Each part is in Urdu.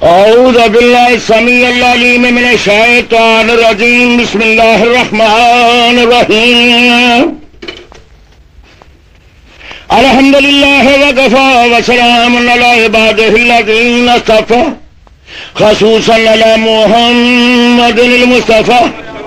اعوذ باللہ السمیع العلیم من الشیطان الرجیم بسم اللہ الرحمن الرحیم الحمد للہ وکفی وسلام علی عبادہ الذین اصطفی خصوصا علی محمد المصطفی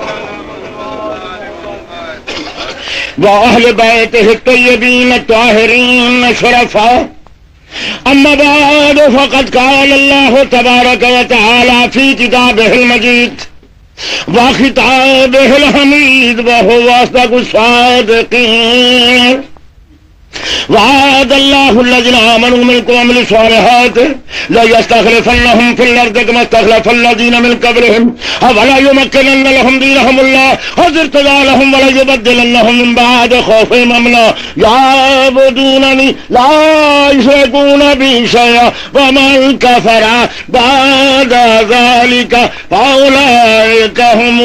وأهل بيته الطيبين الطاهرين الشرفاء أما بعد فقد قال الله تبارك وتعالى في كتابه المجيد وخطابه الحميد وهو أصدق الصادقين وعد الله الذين آمنوا منكم وعملوا الصالحات ليستخلفنهم في الأرض كما استخلف الذين من قبلهم ولا يمكنن لهم دينهم الله وارتضى لهم ولا يبدلنهم من بعد خوفهم أمنا يعبدونني لا يشركون بي شيئا ومن كفر بعد ذلك فأولئك هم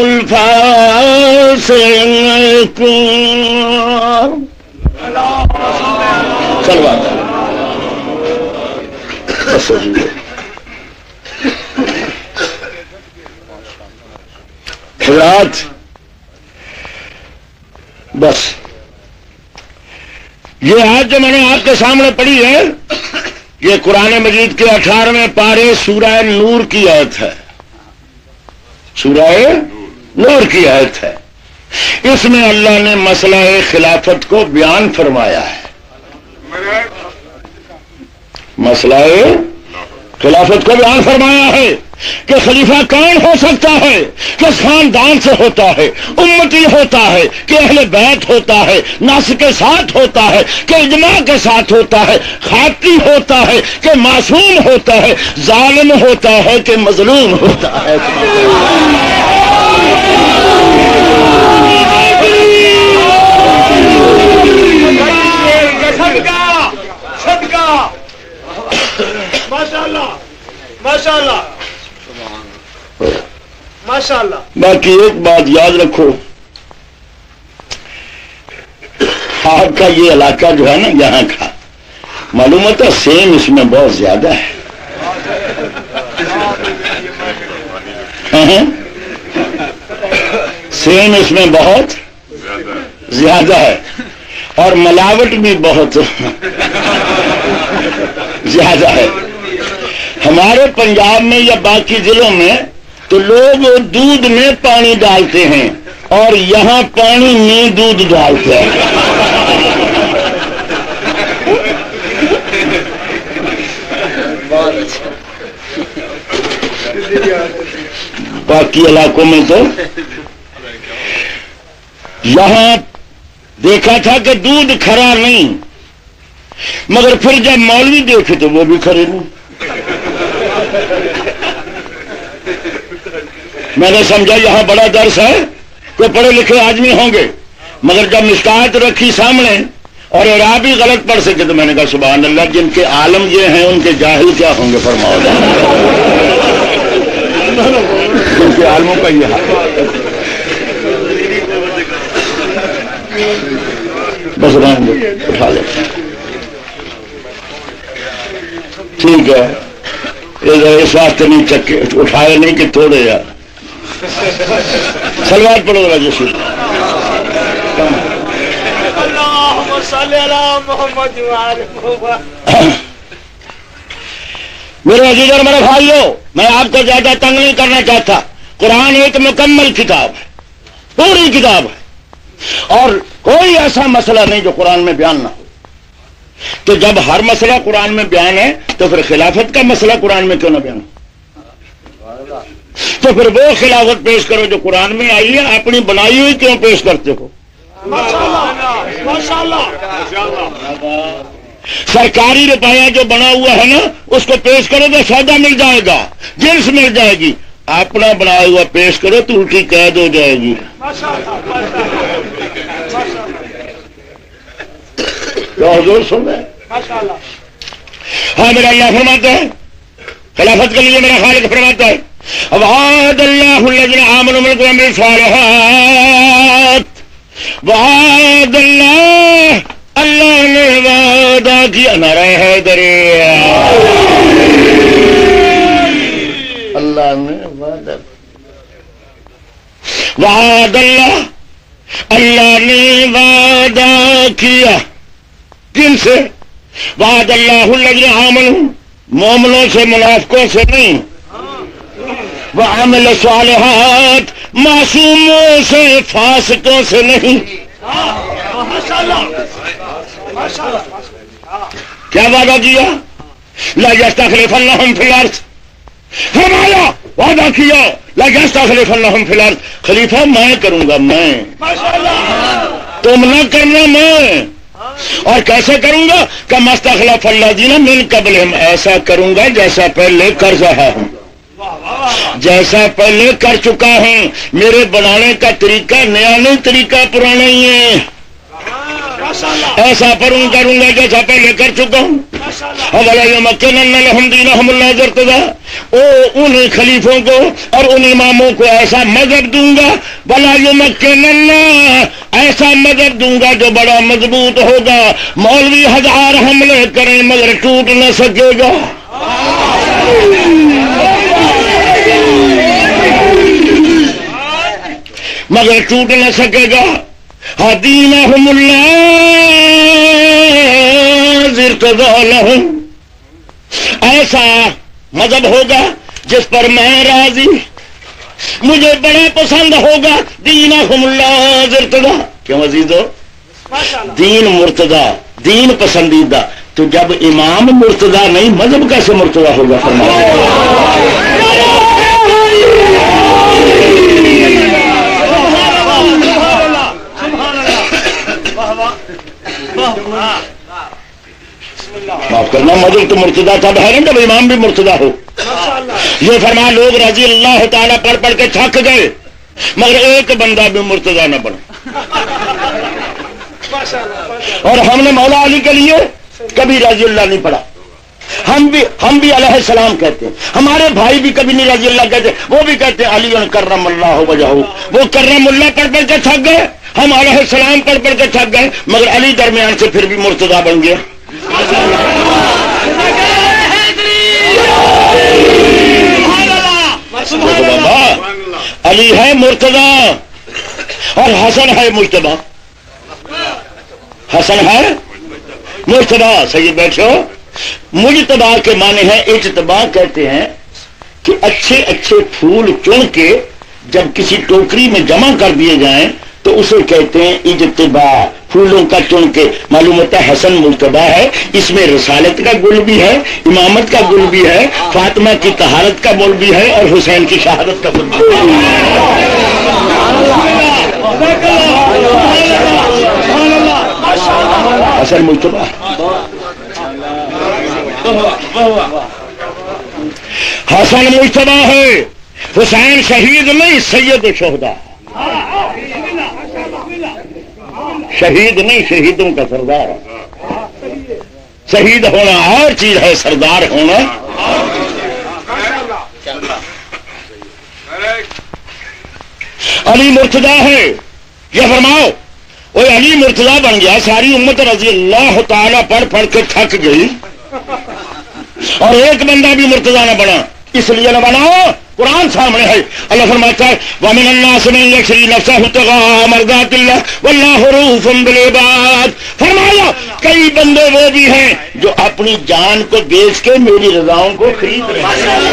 الفاسقون. حضرات بس یہ آیت جو میں نے آپ کے سامنے پڑھی ہے یہ قرآن مجید کے 18ویں پارے سورہ نور کی آیت ہے. سورہ نور کی آیت ہے. اس میں اللہ نے مسئلہ خلافت کو بیان فرمایا ہے. مسئلہ خلافت کو بیان فرمایا ہے کہ خلیفہ کون ہو سکتا ہے، کس خاندان سے ہوتا ہے، امتی ہوتا ہے کہ اہل بیت ہوتا ہے، نص کے ساتھ ہوتا ہے کہ اجماع کے ساتھ ہوتا ہے، خاکی ہوتا ہے کہ معصوم ہوتا ہے، ظالم ہوتا ہے کہ مظلوم ہوتا ہے. ماشاءاللہ. باقی ایک بات یاد رکھو، آپ کا یہ علاقہ جو ہے نا یہاں کا معلوم ہوتا سیم اس میں بہت زیادہ ہے. سیم اس میں بہت زیادہ ہے اور ملاوٹ بھی بہت زیادہ ہے. ہمارے پنجاب میں یا باقی ضلعوں میں تو لوگ دودھ میں پانی ڈالتے ہیں اور یہاں پانی میں دودھ ڈالتے ہیں. باقی علاقوں میں تو یہاں دیکھا تھا کہ دودھ کھرا نہیں، مگر پھر جب مولوی دیکھے تو وہ بھی کھرے نہیں. میں نے سمجھا یہاں بڑا درس ہے، کوئی پڑھے لکھے آدمی ہوں گے، مگر جب مشکات رکھی سامنے اور اعراب بھی غلط پڑھ سکے تو میں نے کہا سبحان اللہ، جن کے عالم یہ ہیں ان کے جاہل کیا ہوں گے. فرماؤ جن کے عالموں کا یہ حال. بس رہنے دو، اٹھا لے. ٹھیک ہے، اس واسطے نہیں چکے اٹھائے نہیں کہ توڑے یار. سلوات پڑھو راجو شریف. اللہم صلی علی محمد وعلی محمد. میرے عزیز اور میرے بھائیو، میں آپ کو زیادہ تنگ نہیں کرنا چاہتا. قرآن ایک مکمل کتاب ہے، پوری کتاب ہے، اور کوئی ایسا مسئلہ نہیں جو قرآن میں بیان نہ ہو. تو جب ہر مسئلہ قرآن میں بیان ہے تو پھر خلافت کا مسئلہ قرآن میں کیوں نہ بیان ہو؟ تو پھر وہ خلافت پیش کرو جو قرآن میں آئی ہے، اپنی بنائی ہوئی کیوں پیش کرتے ہو؟ سرکاری روپیہ جو بنا ہوا ہے نا اس کو پیش کرو تو سودا مل جائے گا، جنس مل جائے گی. اپنا بنایا ہوا پیش کرو تو الٹی قید ہو جائے گی. حضور سن رہے ہیں؟ ہاں میرا اللہ فرماتا ہے، خلافت کے لیے میرا خالق فرماتا ہے وعد اللہ الذین آمنوا منکم وعملوا الصالحات. وعد اللہ نے وعدہ کیا. نعرہ حیدری. وعد اللہ، اللہ نے وعدہ کیا کن سے؟ وعد اللہ الذین آمنوا، مومنوں سے، منافقوں سے نہیں، وعمل الصالحات، معصوموں سے، فاسقوں سے نہیں۔ کیا وعدہ کیا؟ لا یستخلفنہم فی الارض، فرمایا وعدہ کیا لا یستخلفنہم فی الارض، خلیفہ میں کروں گا، میں، تم نہ کرنا، میں۔ اور کیسے کروں گا؟ کما استخلف الذین من قبلہم، ایسا کروں گا جیسا پہلے کر رہا ہوں، جیسا پہلے کر چکا ہوں۔ میرے بنانے کا طریقہ نیا نہیں، طریقہ پرانا ہی ہے۔ ایسا کروں گا جیسا پہلے کر چکا ہوں۔ وَلَا يُمَكِّنَنَّ لَهُمْ دِينَهُمُ الَّذِي ارْتَضَىٰ، ان خلیفوں کو اور ان اماموں کو ایسا مذہب دوں گا، وَلَا يُمَكِّنَنَّ، ایسا مذہب دوں گا جو بڑا مضبوط ہوگا، مولوی ہزار حملے کریں مگر ٹوٹ نہ سکے گا۔ مگر ٹوٹ نہ سکے گا۔ دینہم الذی ارتضیٰ لہم، ایسا مذہب ہوگا جس پر میں راضی، مجھے بڑا پسند ہوگا۔ دینہم الذی ارتضیٰ، کیوں عزیزو؟ دین مرتضی، دین پسندیدہ، تو جب امام مرتضی نہیں، مذہب کیسے مرتضی ہوگا؟ فرمایا معاف کرنا، مذہب تو مرتضی تھا، ہے نا، جب امام بھی مرتضی ہو۔ یہ فرما لوگ رضی اللہ تعالیٰ پڑھ پڑھ کے تھک گئے، مگر ایک بندہ بھی مرتضی نہ بنا۔ اور ہم نے مولا علی کے لیے کبھی رضی اللہ نہیں پڑھا، ہم بھی علیہ السلام کہتے ہیں، ہمارے بھائی بھی کبھی نہیں رضی اللہ کہتے، وہ بھی کہتے ہیں علی کرم اللہ وجہہ، وہ کرم اللہ پڑھ پڑھ کے تھک گئے، ہم علیہ السلام پڑھ پڑھ کے تھک گئے، مگر علی درمیان سے پھر بھی مرتضی بن گیا۔ علی ہے مرتضی اور حسن ہے مجتبی، حسن ہے مجتبی۔ صحیح بیٹھو، مجتبی کے معنی ہے، اجتبا کہتے ہیں کہ اچھے اچھے پھول چن کے جب کسی ٹوکری میں جمع کر دیے جائیں تو اسے کہتے ہیں اجتبا، پھولوں کا چن کے۔ معلوم ہوتا ہے حسن مجتبی ہے، اس میں رسالت کا گل بھی ہے، امامت کا گل بھی ہے، فاطمہ کی طہارت کا گل بھی ہے، اور حسین کی شہادت کا گل بھی ہے۔ حسن مجتبی، حسن مجتبی ہے، حسین شہید نہیں، سید الشہداء، شہید نہیں، شہیدوں کا سردار۔ شہید ہونا اور چیز ہے، سردار ہونا۔ علی مرتضی ہے، یہ فرماؤ، وہ علی مرتضی بن گیا، ساری امت رضی اللہ تعالیٰ پڑھ پڑھ کے تھک گئی، اور ایک بندہ بھی مرتضی نہ بنا۔ اس لیے نہ بناؤ، قرآن سامنے ہے، اللہ فرماتا ہے وَمِنَ النَّاسِ مَن يَشْرِي نَفْسَهُ ابْتِغَاءَ مَرْضَاتِ اللَّهِ وَاللَّهُ رَءُوفٌ بِالْعِبَادِ۔ فرمایا کئی بندے وہ بھی ہیں جو اپنی جان کو بیچ کے میری رضاؤں کو خرید رہے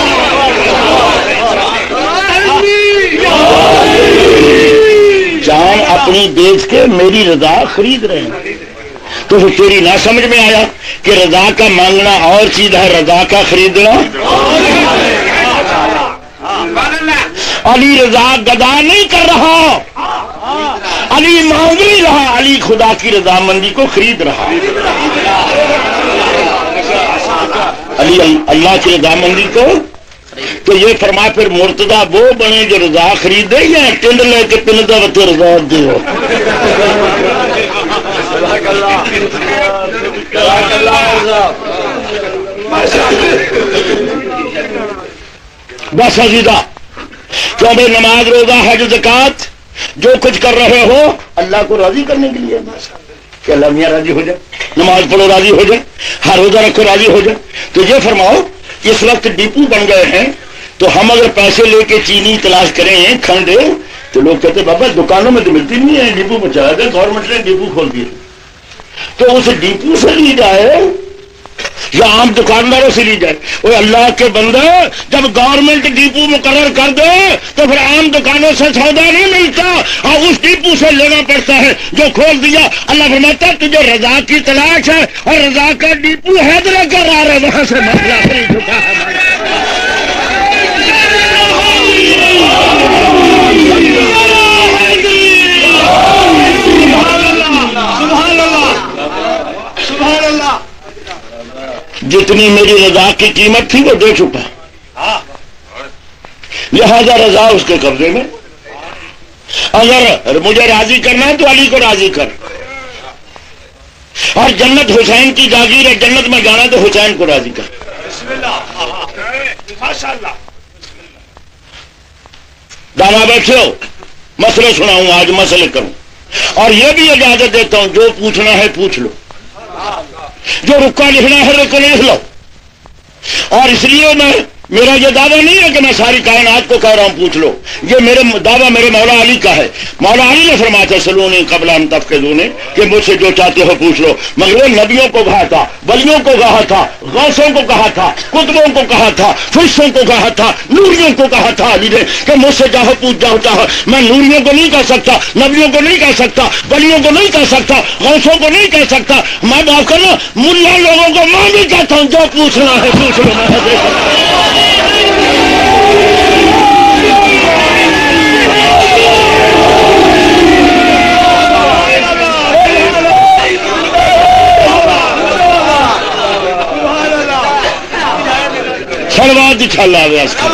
ہیں، جان اپنی بیچ کے میری رضا خرید رہے ہیں۔ تو تیری نہ سمجھ میں آیا کہ رضا کا مانگنا اور چیز ہے، رضا کا خریدنا۔ علی رضا گدا نہیں کر رہا، علی مانگ نہیں رہا، علی خدا کی رضامندی کو خرید رہا۔ علی اللہ کی رضامندی کو، تو یہ فرما پھر مرتضی وہ بنے جو رضا خریدے، یا ٹنڈ لے کے پندا بتے رضا دے۔ بس عزیزہ، کیوں بھائی نماز روزہ حج زکات جو کچھ کر رہے ہو اللہ کو راضی کرنے کے لیے، کہ اللہ میاں راضی ہو جائے، نماز پڑھو راضی ہو جائے، ہر روزہ رکھو راضی ہو جائے۔ تو یہ فرماؤ، اس وقت ڈپو بن گئے ہیں، تو ہم اگر پیسے لے کے چینی تلاش کریں، کھنڈ، تو لوگ کہتے بابا دکانوں میں تو ملتی نہیں ہے، ڈپو بچایا گیا، گورنمنٹ نے ڈپو کھول دیے، تو اس ڈپو سے لی جائے یا عام دکانداروں سے لی جائے؟ وہ اللہ کے بندے، جب گورنمنٹ ڈپو مقرر کر دے تو پھر عام دکانوں سے سودا نہیں ملتا اور اس ڈپو سے لینا پڑتا ہے جو کھول دیا۔ اللہ فرماتا ہے تجھے رضا کی تلاش ہے اور رضا کا ڈپو حیدر کر رہا ہے، وہاں سے مسئلہ نہیں چکا ہے۔ سبحان اللہ، جتنی میری رضا کی قیمت تھی وہ دے چکا، لہذا رضا اس کے قبضے میں۔ اگر مجھے راضی کرنا ہے تو علی کو راضی کر، اور جنت حسین کی جاگیر ہے، جنت میں جانا تو حسین کو راضی کر۔ بسم اللہ، ماشاء اللہ۔ دانا بیٹھے ہو، مسئلے سناؤں آج، مسئلے کروں، اور یہ بھی اجازت دیتا ہوں جو پوچھنا ہے پوچھ لو، جو رکا لکھنا ہے رکا لکھ لو۔ اور اس لیے میرا یہ دعویٰ نہیں ہے کہ میں ساری کائنات کو کہہ رہا ہوں پوچھ لو، یہ میرے دعویٰ میرے مولا علی کا ہے۔ مولا علی نے فرمایا تھا سلونی قبل ان تفقدونی، کہ مجھ سے جو چاہتے ہو پوچھ لو۔ مگر وہ نبیوں کو کہا تھا، ولیوں کو کہا تھا، غوثوں کو کہا تھا، قطبوں کو کہا تھا، فرشتوں کو کہا تھا، نوریوں کو کہا تھا علی نے کہ مجھ سے چاہو پوچھ جاؤ چاہو۔ میں نوریوں کو نہیں کہہ سکتا، نبیوں کو نہیں کہہ سکتا، ولیوں کو نہیں کہہ سکتا، غوثوں کو نہیں کہہ سکتا، میں معاف کرنا ملا لوگوں کو میں بھی کہتا ہوں جو پوچھنا ہے پوچھ لو، میں دے سکتا ہوں۔ سلوات دکھا لا گیا اس کا۔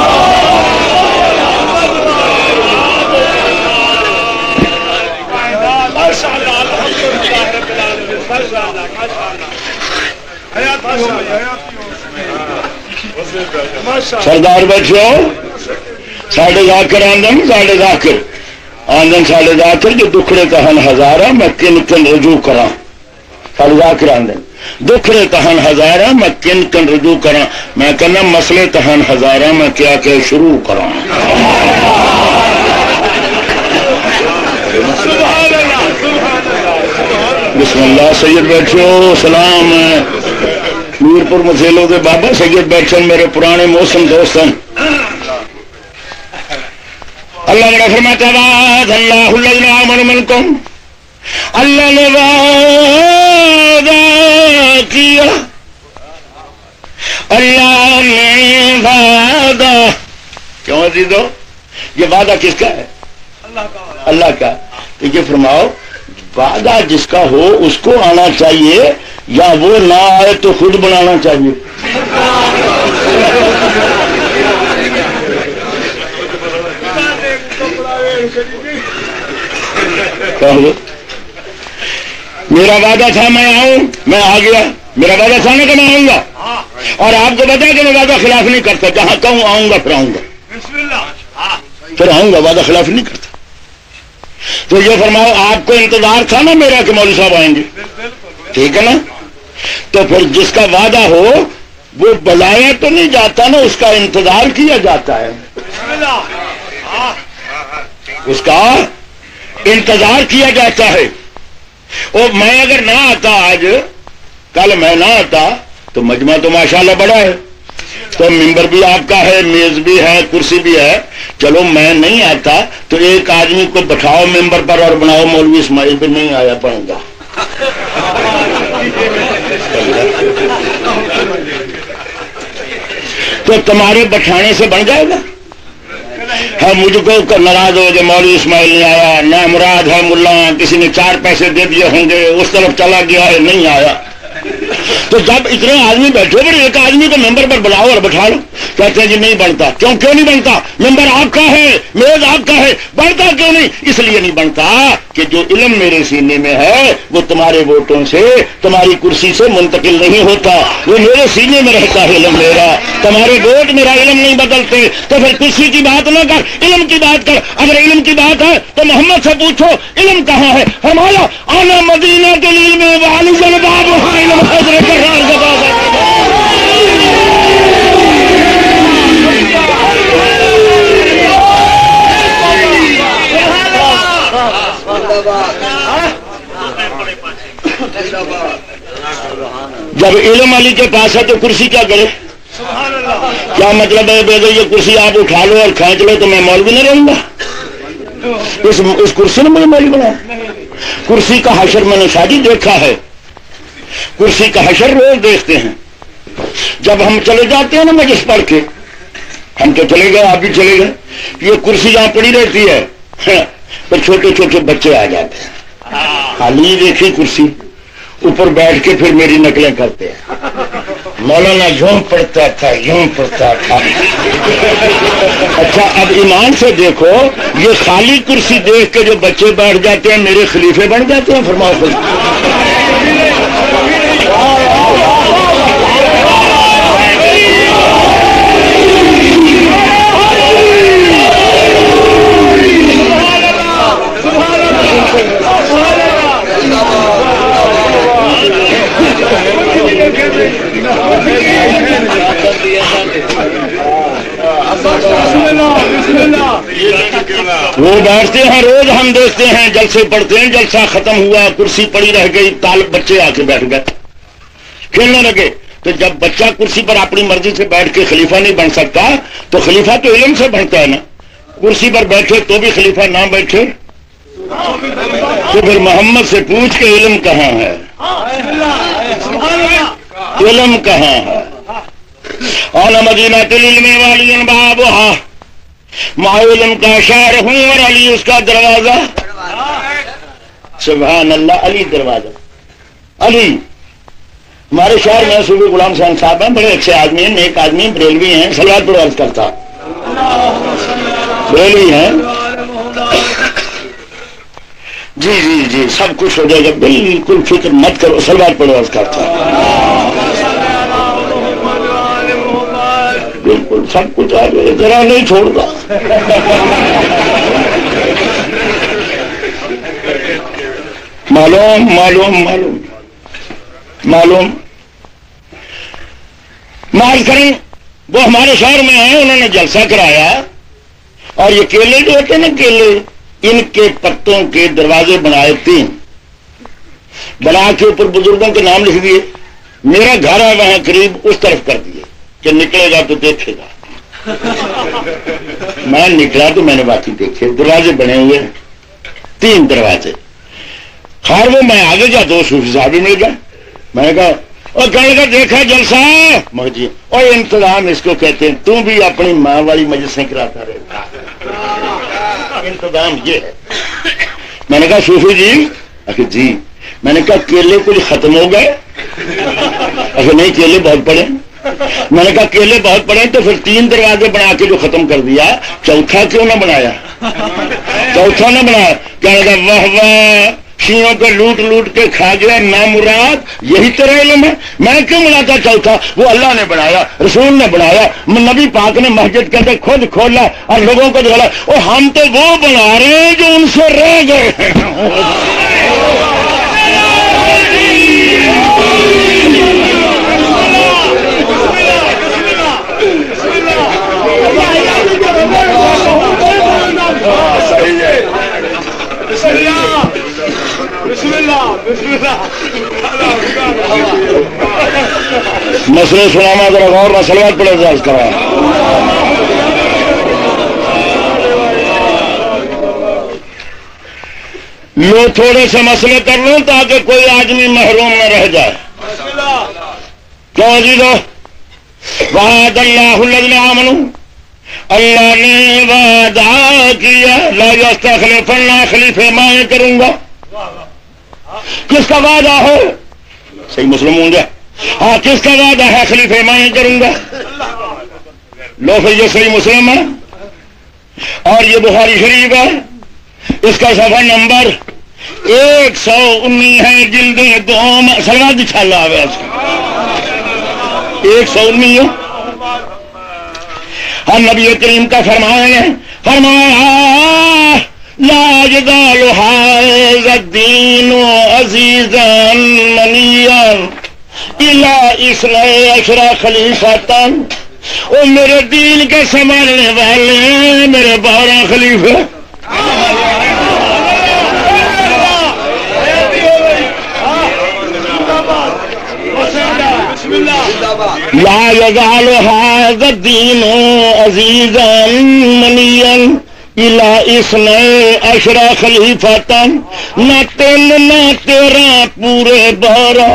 سردار بیٹھے ہو، ساڑھے ذاکر آندن، ساڑھے ذاکر آندن، ساڑھے ذاکر جو دکھڑے تہن ہزارہ میں کن کن رجوع کراں۔ ساڑھے ذاکر آندن دکھڑے تہن ہزارہ میں کن کن رجوع کراں، میں کہنا مسئلے تہن ہزارہ میں کیا کہ شروع کراں۔ بسم اللہ۔ سید بیٹھے ہو، سلام ہے میرپور مسیلوں کے بابا سید بیٹھن میرے پرانے موسم دوستن۔ اللہ نے فرمایا وعد اللہ الذین آمنوا منکم، اللہ نے وعدہ کیا، اللہ نے وعدہ، کیوں عزیزو یہ وعدہ کس کا ہے؟ اللہ کا۔ تو یہ فرماؤ وعدہ جس کا ہو اس کو آنا چاہیے یا وہ نہ آئے تو خود بنانا چاہیے؟ میرا وعدہ تھا میں آؤں، میں آ گیا، میرا وعدہ تھا نا کہ میں آؤں گا، اور آپ کو پتا ہے کہ میں وعدہ خلاف نہیں کرتا، جہاں کہوں آؤں گا پھر آؤں گا، پھر آؤں گا، وعدہ خلاف نہیں کرتا۔ تو یہ فرماؤ آپ کو انتظار تھا نا میرا کہ مولوی صاحب آئیں گے، ٹھیک ہے نا؟ تو پھر جس کا وعدہ ہو وہ بلایا تو نہیں جاتا نا، اس کا انتظار کیا جاتا ہے، اس کا انتظار کیا جاتا ہے۔ اور میں اگر نہ آتا، آج کل میں نہ آتا تو مجمع تو ماشاءاللہ بڑا ہے، تو ممبر بھی آپ کا ہے، میز بھی ہے، کرسی بھی ہے، چلو میں نہیں آتا تو ایک آدمی کو بٹھاؤ ممبر پر اور بناؤ مولوی اسماعیل بھی نہیں آیا بن گا، تو تمہارے بٹھانے سے بن جائے گا؟ ہاں مجھ کو ناراض ہو جو مولوی اسماعیل نہیں آیا، نہ مراد ہے ملا کسی نے 4 پیسے دے دیے ہوں گے اس طرف چلا گیا ہے نہیں آیا، تو جب اتنے آدمی بیٹھے پھر ایک آدمی کو ممبر پر بلاؤ اور بٹھا لو، کہتے ہیں جی نہیں بنتا، کیوں نہیں بنتا؟ ممبر آپ کا ہے، میز آپ کا ہے، بنتا کیوں نہیں؟ اس لیے نہیں بنتا کہ جو علم میرے سینے میں ہے وہ تمہارے ووٹوں سے، تمہاری کرسی سے منتقل نہیں ہوتا، وہ میرے سینے میں رہتا ہے علم میرا، تمہارے ووٹ میرا علم نہیں بدلتے، تو پھر کرسی کی بات نہ کر، علم کی بات کر۔ اگر علم کی بات ہے تو محمد سے پوچھو علم کہاں ہے، فرمایا آنا مدینہ کے علم وعلی جنباب وہاں علم حضرت کرار زبا۔ جب علم علی کے پاس ہے تو کرسی کیا کرے؟ کیا مطلب ہے بے یہ کرسی آپ اٹھا لو اور کھینچ لو تو میں مولوی نہیں رہوں گا؟ اس کرسی نے مجھے مولوی بنایا؟ کرسی کا حشر میں نے شادی دیکھا ہے، کرسی کا حشر روز دیکھتے ہیں. جب ہم چلے جاتے ہیں نا مجلس پڑھ کے، ہم تو چلے گئے، آپ بھی چلے گئے، یہ کرسی جہاں پڑی رہتی ہے تو چھوٹے چھوٹے بچے آ جاتے ہیں، خالی دیکھی کرسی، اوپر بیٹھ کے پھر میری نقلیں کرتے ہیں. مولانا یوں پڑھتا تھا، یوں پڑھتا تھا. اچھا اب ایمان سے دیکھو، یہ خالی کرسی دیکھ کے جو بچے بیٹھ جاتے ہیں میرے خلیفے بن جاتے ہیں. فرماؤ خود وہ بیٹھتے ہیں روز، ہم دیکھتے ہیں جلسے پڑھتے ہیں، جلسہ ختم ہوا کرسی پڑی رہ گئی، طالب بچے آ کے بیٹھ گئے کھیلنے لگے. تو جب بچہ کرسی پر اپنی مرضی سے بیٹھ کے خلیفہ نہیں بن سکتا تو خلیفہ تو علم سے بنتا ہے نا. کرسی پر بیٹھے تو بھی خلیفہ نہ بیٹھے تو پھر محمد سے پوچھ کے علم کہاں ہے؟ علم کہاں ہے؟ اور مدینہ العلم والی بابھا، میں علم کا شہر ہوں اور علی اس کا دروازہ. سبحان اللہ، علی دروازہ. علی ہمارے شہر میں صوفی غلام حسین صاحب ہیں، بڑے اچھے آدمی ہیں، نیک آدمی، بریلوی ہیں، صلوات پر عرض کرتا بریلوی ہیں. جی جی جی سب کچھ ہو جائے گا، بالکل فکر مت کرو، صلوات پر عرض کرتا بالکل سب کچھ آ جائے، ذرا نہیں چھوڑتا. معلوم معلوم معلوم معلوم مال کریں. وہ ہمارے شہر میں ہیں، انہوں نے جلسہ کرایا اور یہ کیلے جو ہوتے ہیں نا کیلے، ان کے پتوں کے دروازے بنائے 3، بنا کے اوپر بزرگوں کے نام لکھ دیے. میرا گھر ہے وہاں قریب، اس طرف کر دیے کہ نکلے گا تو دیکھے گا. میں نکلا تو میں نے باقی دیکھے دروازے بنے ہوئے 3 دروازے. خیر وہ میں آگے جا، 2 صوفی صاحب بھی مل گئے. میں نے کہا اور کہنے کا دیکھا جلسہ مجھے اور انتظام اس کو کہتے ہیں، تم بھی اپنی ماں والی مجلسیں کراتا رہے. انتظام یہ ہے. میں نے کہا صوفی جی، جی. میں نے کہا کیلے کچھ ختم ہو گئے؟ نہیں کیلے بہت پڑے. میں نے کہا کیلے بہت پڑے تو پھر 3 دروازے بنا کے جو ختم کر دیا، چوتھا کیوں نہ بنایا؟ چوتھا نہ بنایا. کہنے کا واہ واہ، شیعوں کو لوٹ لوٹ کے کھا گیا نامراد، یہی تیرا علم ہے؟ میں نے کیوں بناتا چوتھا؟ وہ اللہ نے بنایا، رسول نے بنایا، نبی پاک نے مسجد کے اندر خود کھولا اور لوگوں کو دکھایا. اور ہم تو وہ بنا رہے ہیں جو ان سے رہ گئے. مسئلے سنانا ذرا غور نہ، صلوات پر عرض کرا. لو تھوڑے سے مسئلے کر لوں تاکہ کوئی آدمی محروم نہ رہ جائے. کیوں جی دو وعد اللہ الذین آمنوا، اللہ نے وعدہ کیا لا یستخلفن، خلیفہ میں کروں گا. کس کا وعدہ ہے؟ صحیح مسلم ہوں گے. ہاں کس کا وعدہ ہے؟ خلیفہ میں کروں گا. لو پھر یہ صحیح مسلم ہے اور یہ بخاری شریف ہے. اس کا صفحہ نمبر 119 ہے، جلد 2. سلوات بچھالا ہے 119 ہے. ہم نبی کریم کا فرمایا لا يزال هذا الدين عزيزا منيا الى 12 خلیفہ. وہ میرے دین کے سنبھالنے والے ہیں میرے 12 خلیفہ. لا یزال هذا الدین عزیزا منیا الی اثنی عشر خلیفۃ، نہ 3 نہ 13 پورے 12۔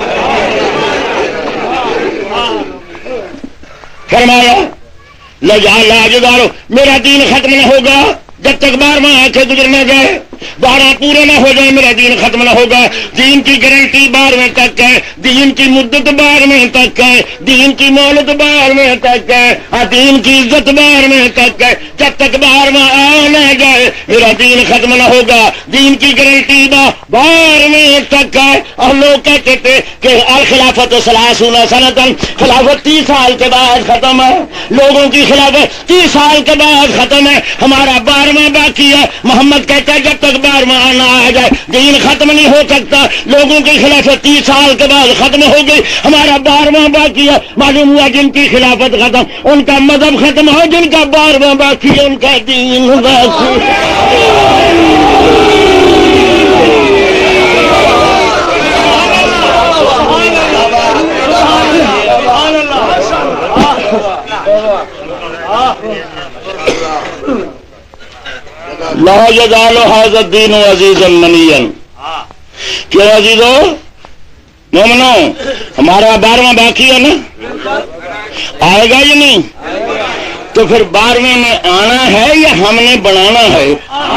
فرمایا لا یزال، میرا دین ختم نہ ہوگا جب تک 12واں آنکھیں گزر نہ جائے، 12 پورے نہ ہو جائے، میرا دین ختم نہ ہوگا۔ دین کی گارنٹی 12ویں تک ہے، دین کی مدت 12ویں تک ہے، دین کی مہلت 12ویں تک ہے، اور دین کی عزت 12ویں تک ہے۔ جب تک 12واں آ نہ جائے میرا دین ختم نہ ہوگا۔ دین کی گارنٹی 12ویں تک ہے۔ اور لوگ کہتے تھے کہ الخلافت 30 سنۃ، خلافت 30 سال کے بعد ختم ہے، لوگوں کی خلافت 30 سال کے بعد ختم ہے، ہمارا 12واں باقی ہے۔ محمد کہتا ہے جب تک 12واں آنا آ جائے دین ختم نہیں ہو سکتا۔ لوگوں کی خلافت 30 سال کے بعد ختم ہو گئی، ہمارا 12واں باقی ہے۔ معلوم ہوا جن کی خلافت ختم ان کا مذہب ختم ہو، جن کا 12واں باقی ہے ان کا دین باقی لا یزال هذا الدین عزیزا منیا۔ کیوں عزیزو مومنو، ہمارا 12واں باقی ہے نا، آئے گا یا نہیں؟ تو پھر 12ویں میں آنا ہے یا ہم نے بنانا ہے؟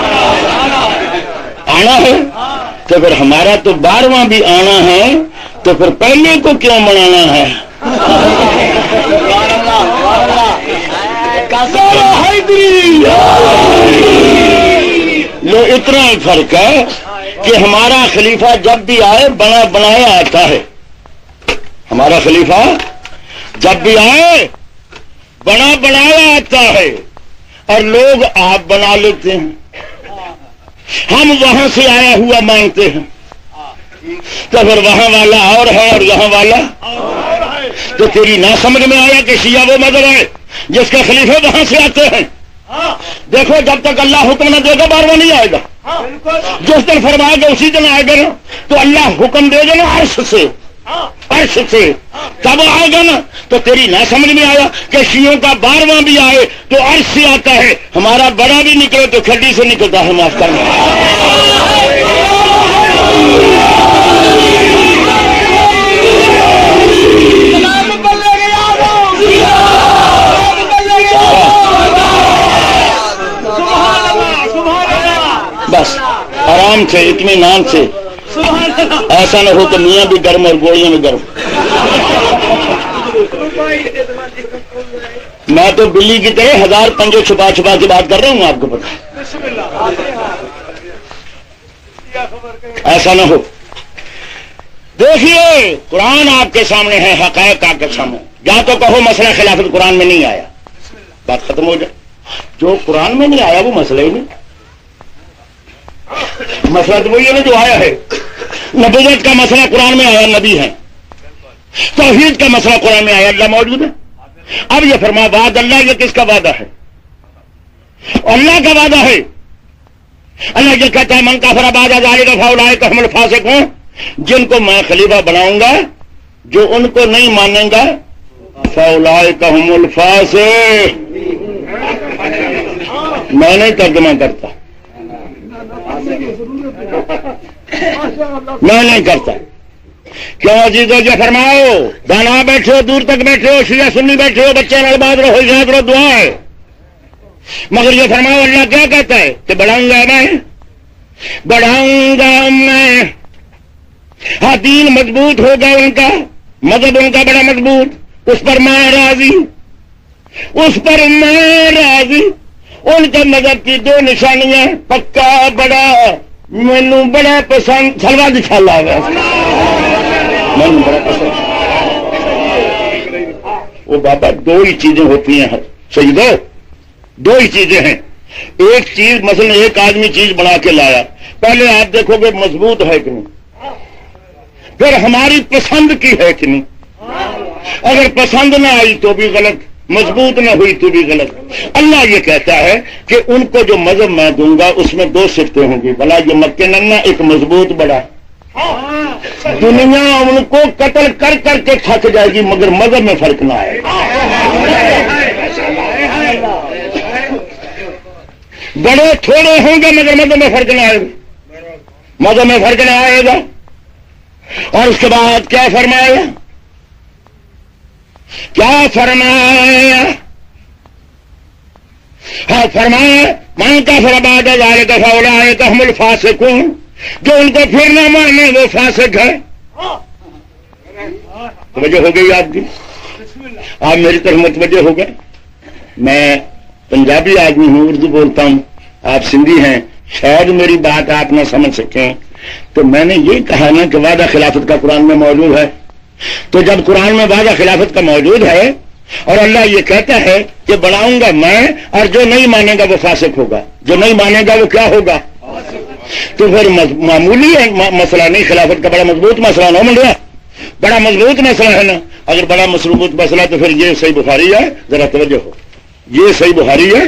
آنا ہے، تو پھر ہمارا تو 12واں بھی آنا ہے، تو پھر پہلے کو کیوں بنانا ہے؟ لو اتنا ہی فرق ہے کہ ہمارا خلیفہ جب بھی آئے بنا بنایا آتا ہے، ہمارا خلیفہ جب بھی آئے بنا بنایا آتا ہے، اور لوگ آپ بنا لیتے ہیں۔ ہم وہاں سے آیا ہوا مانگتے ہیں، تو پھر وہاں والا اور ہے اور یہاں والا، تو تیری نہ سمجھ میں آیا کہ شیعہ وہ مذہب ہے جس کے خلیفے وہاں سے آتے ہیں۔ دیکھو جب تک اللہ حکم نہ دے گا 12واں نہیں آئے گا۔ جس دن فرمائے گا اسی دن آئے گا نا، تو اللہ حکم دے گا نا عرش سے، تب آئے گا نا۔ تو تیری نہ سمجھ میں آیا کہ شیعوں کا 12واں بھی آئے تو عرش سے آتا ہے، ہمارا بڑا بھی نکلے تو کھڈی سے نکلتا ہے۔ معاف کرنا، بس آرام سے اطمینان سے، ایسا نہ ہو کہ میاں بھی گرم اور گولیاں بھی گرم۔ میں تو بلی کی طرح 1000 پنجے چھپا چھپا کے بات کر رہا ہوں، آپ کو پتا ایسا نہ ہو۔ دیکھیے قرآن آپ کے سامنے ہے، حقائق آپ کے سامنے، یا تو کہو مسئلہ خلافت قرآن میں نہیں آیا، بات ختم ہو جائے۔ جو قرآن میں نہیں آیا وہ مسئلہ ہی نہیں، مسئلہ تو وہی ہے نا جو آیا ہے۔ نبوت کا مسئلہ قرآن میں آیا، نبی ہے۔ توحید کا مسئلہ قرآن میں آیا، اللہ موجود ہے۔ اب یہ فرما وعد اللہ، یہ کس کا وعدہ ہے؟ اللہ کا وعدہ ہے۔ اللہ یہ کہتا ہے من کفر بعد ذلک فاولئک هم الفاسقون، جن کو میں خلیفہ بناؤں گا جو ان کو نہیں مانیں گا فاولئک هم الفاسقون۔ میں نہیں ترجمہ کرتا، میں نہیں کرتا۔ کیوں عزیزو جو فرماؤ، دانا بیٹھے ہو، دور تک بیٹھے ہو، شیعہ سنی بیٹھے ہو، بچے نلباد رہو، یاد رہو، دعا ہے۔ مگر یہ فرماؤ اللہ کیا کہتا ہے کہ بڑھاؤں گا میں، ہاں دین مضبوط ہوگا، ان کا مذہب ان کا بڑا مضبوط، اس پر میں راضی، اس پر میں راضی۔ ان کے مذہب کی 2 نشانیاں، پکا بڑا، مینو بڑا پسند، سلوا دکھا لا گیا مینو بڑا پسند۔ وہ بابا 2 ہی چیزیں ہوتی ہیں سیدو، 2 ہی چیزیں ہیں۔ ایک چیز مثلا ایک آدمی چیز بنا کے لایا، پہلے آپ دیکھو گے مضبوط ہے کہ نہیں، پھر ہماری پسند کی ہے کہ نہیں۔ اگر پسند نہ آئی تو بھی غلط، مضبوط نہ ہوئی تو بھی غلط۔ اللہ یہ کہتا ہے کہ ان کو جو مذہب میں دوں گا اس میں 2 صفتیں ہوں گی، بلا یہ مکننا، ایک مضبوط بڑا، دنیا ان کو قتل کر کر کے تھک جائے گی مگر مذہب میں فرق نہ آئے گا. بڑے تھوڑے ہوں گے مگر مذہب میں فرق نہ آئے گا. مذہب میں فرق نہ آئے گا. اور اس کے بعد کیا فرمایا؟ کیا فرمایا؟ ہاں فرمایا من کفر بعد ذلک فاولئک هم الفاسقون. جو ان کو پھر نہ مانے وہ فاسق ہے. توجہ ہو گئی آپ کی؟ آپ میری طرف متوجہ ہو گئے. میں پنجابی آدمی ہوں، اردو بولتا ہوں، آپ سندھی ہیں، شاید میری بات آپ نہ سمجھ سکیں. تو میں نے یہ کہا نا کہ وعدہ خلافت کا قرآن میں موجود ہے. تو جب قرآن میں وعدہ خلافت کا موجود ہے اور اللہ یہ کہتا ہے کہ بناؤں گا میں، اور جو نہیں مانے گا وہ فاسق ہوگا، جو نہیں مانے گا وہ کیا ہوگا؟ تو پھر معمولی ہے مسئلہ نہیں، خلافت کا بڑا مضبوط مسئلہ نہ مل رہا، بڑا مضبوط مسئلہ ہے نا. اگر بڑا مضبوط مسئلہ تو پھر یہ صحیح بخاری ہے، ذرا توجہ ہو، یہ صحیح بخاری ہے.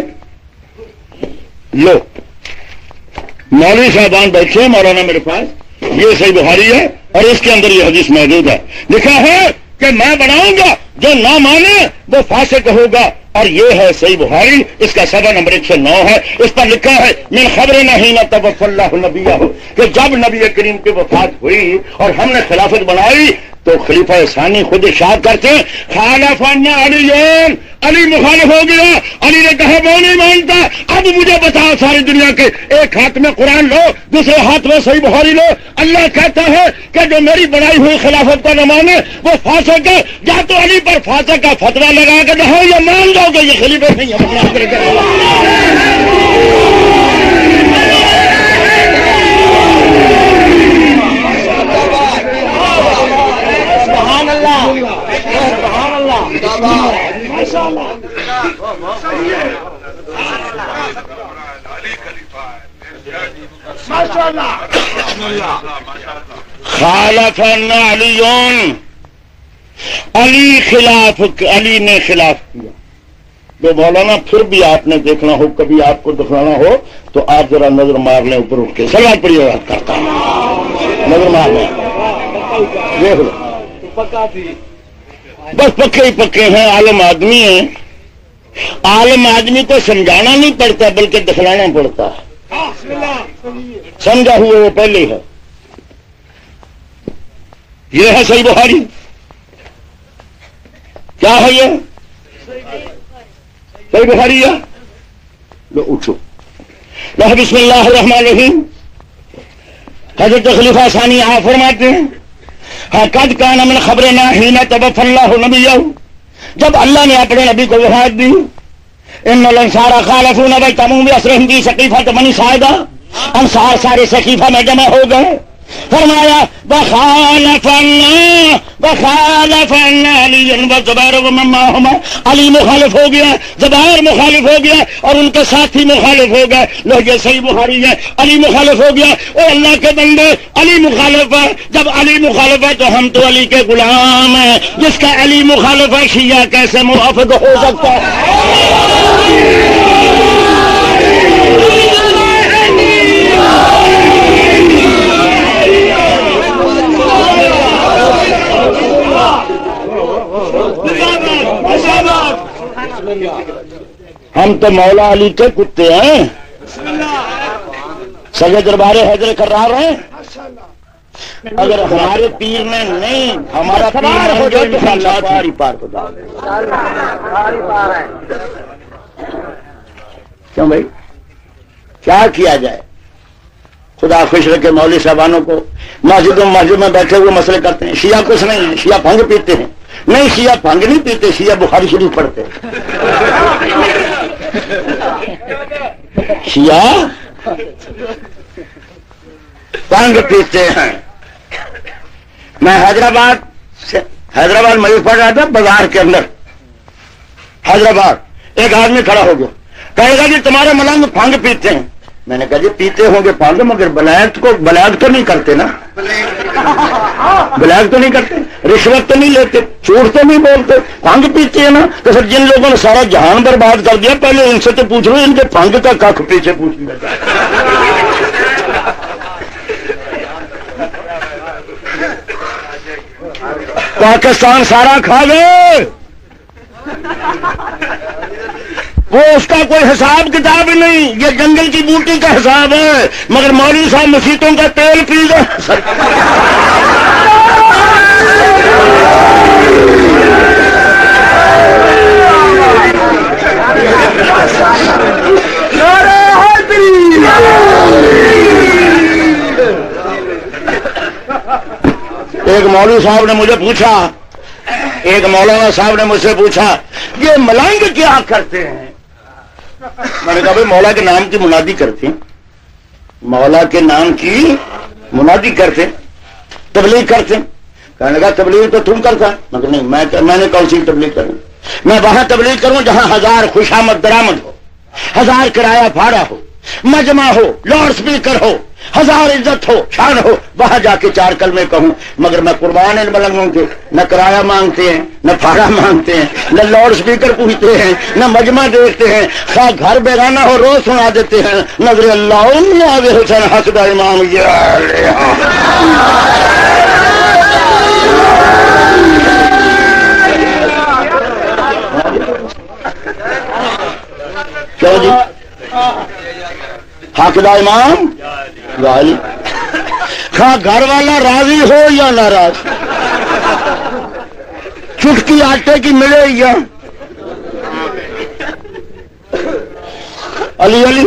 لو مولوی صاحبان بیٹھے ہیں مولانا میرے پاس، یہ صحیح بخاری ہے اور اس کے اندر یہ حدیث موجود ہے. لکھا ہے کہ میں بناؤں گا، جو نہ مانے وہ فاسق ہوگا، اور یہ ہے صحیح بخاری، اس کا صفحہ نمبر 109 ہے. اس پر لکھا ہے من خبرنا حین توفی اللہ نبیہ، کہ جب نبی کریم کی وفات ہوئی اور ہم نے خلافت بنائی تو خلیفہ ثانی خود ارشاد کرتے ہیں خالفنا علی، علی مخالف ہو گیا. علی نے کہا وہ نہیں مانتا. اب مجھے بتاؤ ساری دنیا کے، ایک ہاتھ میں قرآن لو، دوسرے ہاتھ میں صحیح بخاری لو. اللہ کہتا ہے کہ جو میری بنائی ہوئی خلافت کو نہ مانے وہ فاسق ہے. یا تو علی پر فاسق کا فتویٰ لگا کے رہو یا مان لو گے یہ خلیفہ نہیں ہے. سبحان اللہ، سبحان اللہ، ماشاء اللہ. خالفنا علی، علی خلاف، علی نے خلاف کیا. تو مولانا پھر بھی آپ نے دیکھنا ہو، کبھی آپ کو دکھلانا ہو تو آپ ذرا نظر مار لیں اوپر اٹھ کے. سلام پڑی بات کرتا ہوں، نظر مار لیں، دیکھ لو. بس پکے ہی پکے ہیں، عالم آدمی ہیں. عالم آدمی کو سمجھانا نہیں پڑتا بلکہ دکھلانا پڑتا ہے. سمجھا ہوئے وہ پہلے ہے. یہ ہے صحیح بخاری. کیا ہے یہ؟ صحیح بخاری ہے. لو اٹھو. بسم اللہ الرحمن الرحیم. حضرت خلیفہ ثانی آپ فرماتے ہیں قد کان من خبرنا حین توفی اللہ نبیہ، جب اللہ نے اپنے نبی کو وفات دی، ان الانصار خالفوا بیتموا باسرهم فی سقیفۃ بنی ساعدہ، انصار سارے سقیفہ میں جمع ہو گئے. فرمایا وخالفنا علی وزبیر ومن معہما، علی مخالف ہو گیا، زبیر مخالف ہو گیا اور ان کے ساتھی مخالف ہو گئے. لو یہ صحیح بخاری ہے. علی مخالف ہو گیا. او اللہ کے بندے، علی مخالف ہے. جب علی مخالف ہے تو ہم تو علی کے غلام ہیں. جس کا علی مخالف ہے شیعہ کیسے موافق ہو سکتا ہے؟ ہم تو مولا علی کے کتے ہیں، سگے دربار حیدر کرار ہیں. اگر ہمارے پیر نے نہیں، ہمارا پیر ہو جائے تو اللہ پاری پار کو ڈال دے. کیوں بھائی کیا کیا جائے؟ خدا خوش رکھے مولوی صاحبانوں کو. مسجد میں بیٹھے ہوئے مسئلے کرتے ہیں. شیعہ کچھ نہیں ہے، شیعہ بھنگ پیتے ہیں. نہیں، شیعہ بھنگ نہیں پیتے، شیعہ بخاری شریف پڑھتے ہیں. شیعہ بھنگ پیتے ہیں. میں حیدرآباد میں پڑھ رہا تھا، بازار کے اندر حیدرآباد، ایک آدمی کھڑا ہو گیا، کہے گا جی تمہارے ملنگ بھنگ پیتے ہیں. میں نے کہا جی پیتے ہوں گے بھنگ، مگر بلیک تو نہیں کرتے نا، بلیک تو نہیں کرتے، رشوت تو نہیں لیتے، جھوٹ تو نہیں بولتے، بھنگ پیتے ہیں نا. تو پھر جن لوگوں نے سارا جہان برباد کر دیا، پہلے ان سے تو پوچھ لو ان کے بھنگ کا کخ پیچھے پوچھ لیا. پاکستان سارا کھا گئے، وہ اس کا کوئی حساب کتاب ہی نہیں، یہ جنگل کی بوٹی کا حساب ہے، مگر مولوی صاحب مسیتوں کا تیل پی گئے۔ ایک مولوی صاحب نے مجھے پوچھا، ایک مولانا صاحب نے مجھ سے پوچھا یہ ملنگ کیا کرتے ہیں؟ میں نے کہا بھائی مولا کے نام کی منادی کرتے ہیں، مولا کے نام کی منادی کرتے، تبلیغ کرتے۔ کہنے لگا تبلیغ تو تم کرتا ہے؟ مگر نہیں، میں نے کون سی تبلیغ کروں؟ میں وہاں تبلیغ کروں جہاں 1000 خوشامد درآمد ہو، 1000 کرایہ بھاڑا ہو، مجمع ہو، لاؤڈ اسپیکر ہو، 1000 عزت ہو، شان ہو، وہاں جا کے 4 کلمے کہوں۔ مگر میں قربان ان ملنگوں کے، نہ کرایہ مانگتے ہیں، نہ بھاڑا مانگتے ہیں، نہ لاؤڈ اسپیکر پوچھتے ہیں، نہ مجمع دیکھتے ہیں، خواہ گھر بیگانہ ہو روز سنا دیتے ہیں نظر اللہ حسین حق دا امام کیوں جی حق دا امام والی، خواہ گھر والا راضی ہو یا ناراض، چٹکی آٹے کی ملے یا علی علی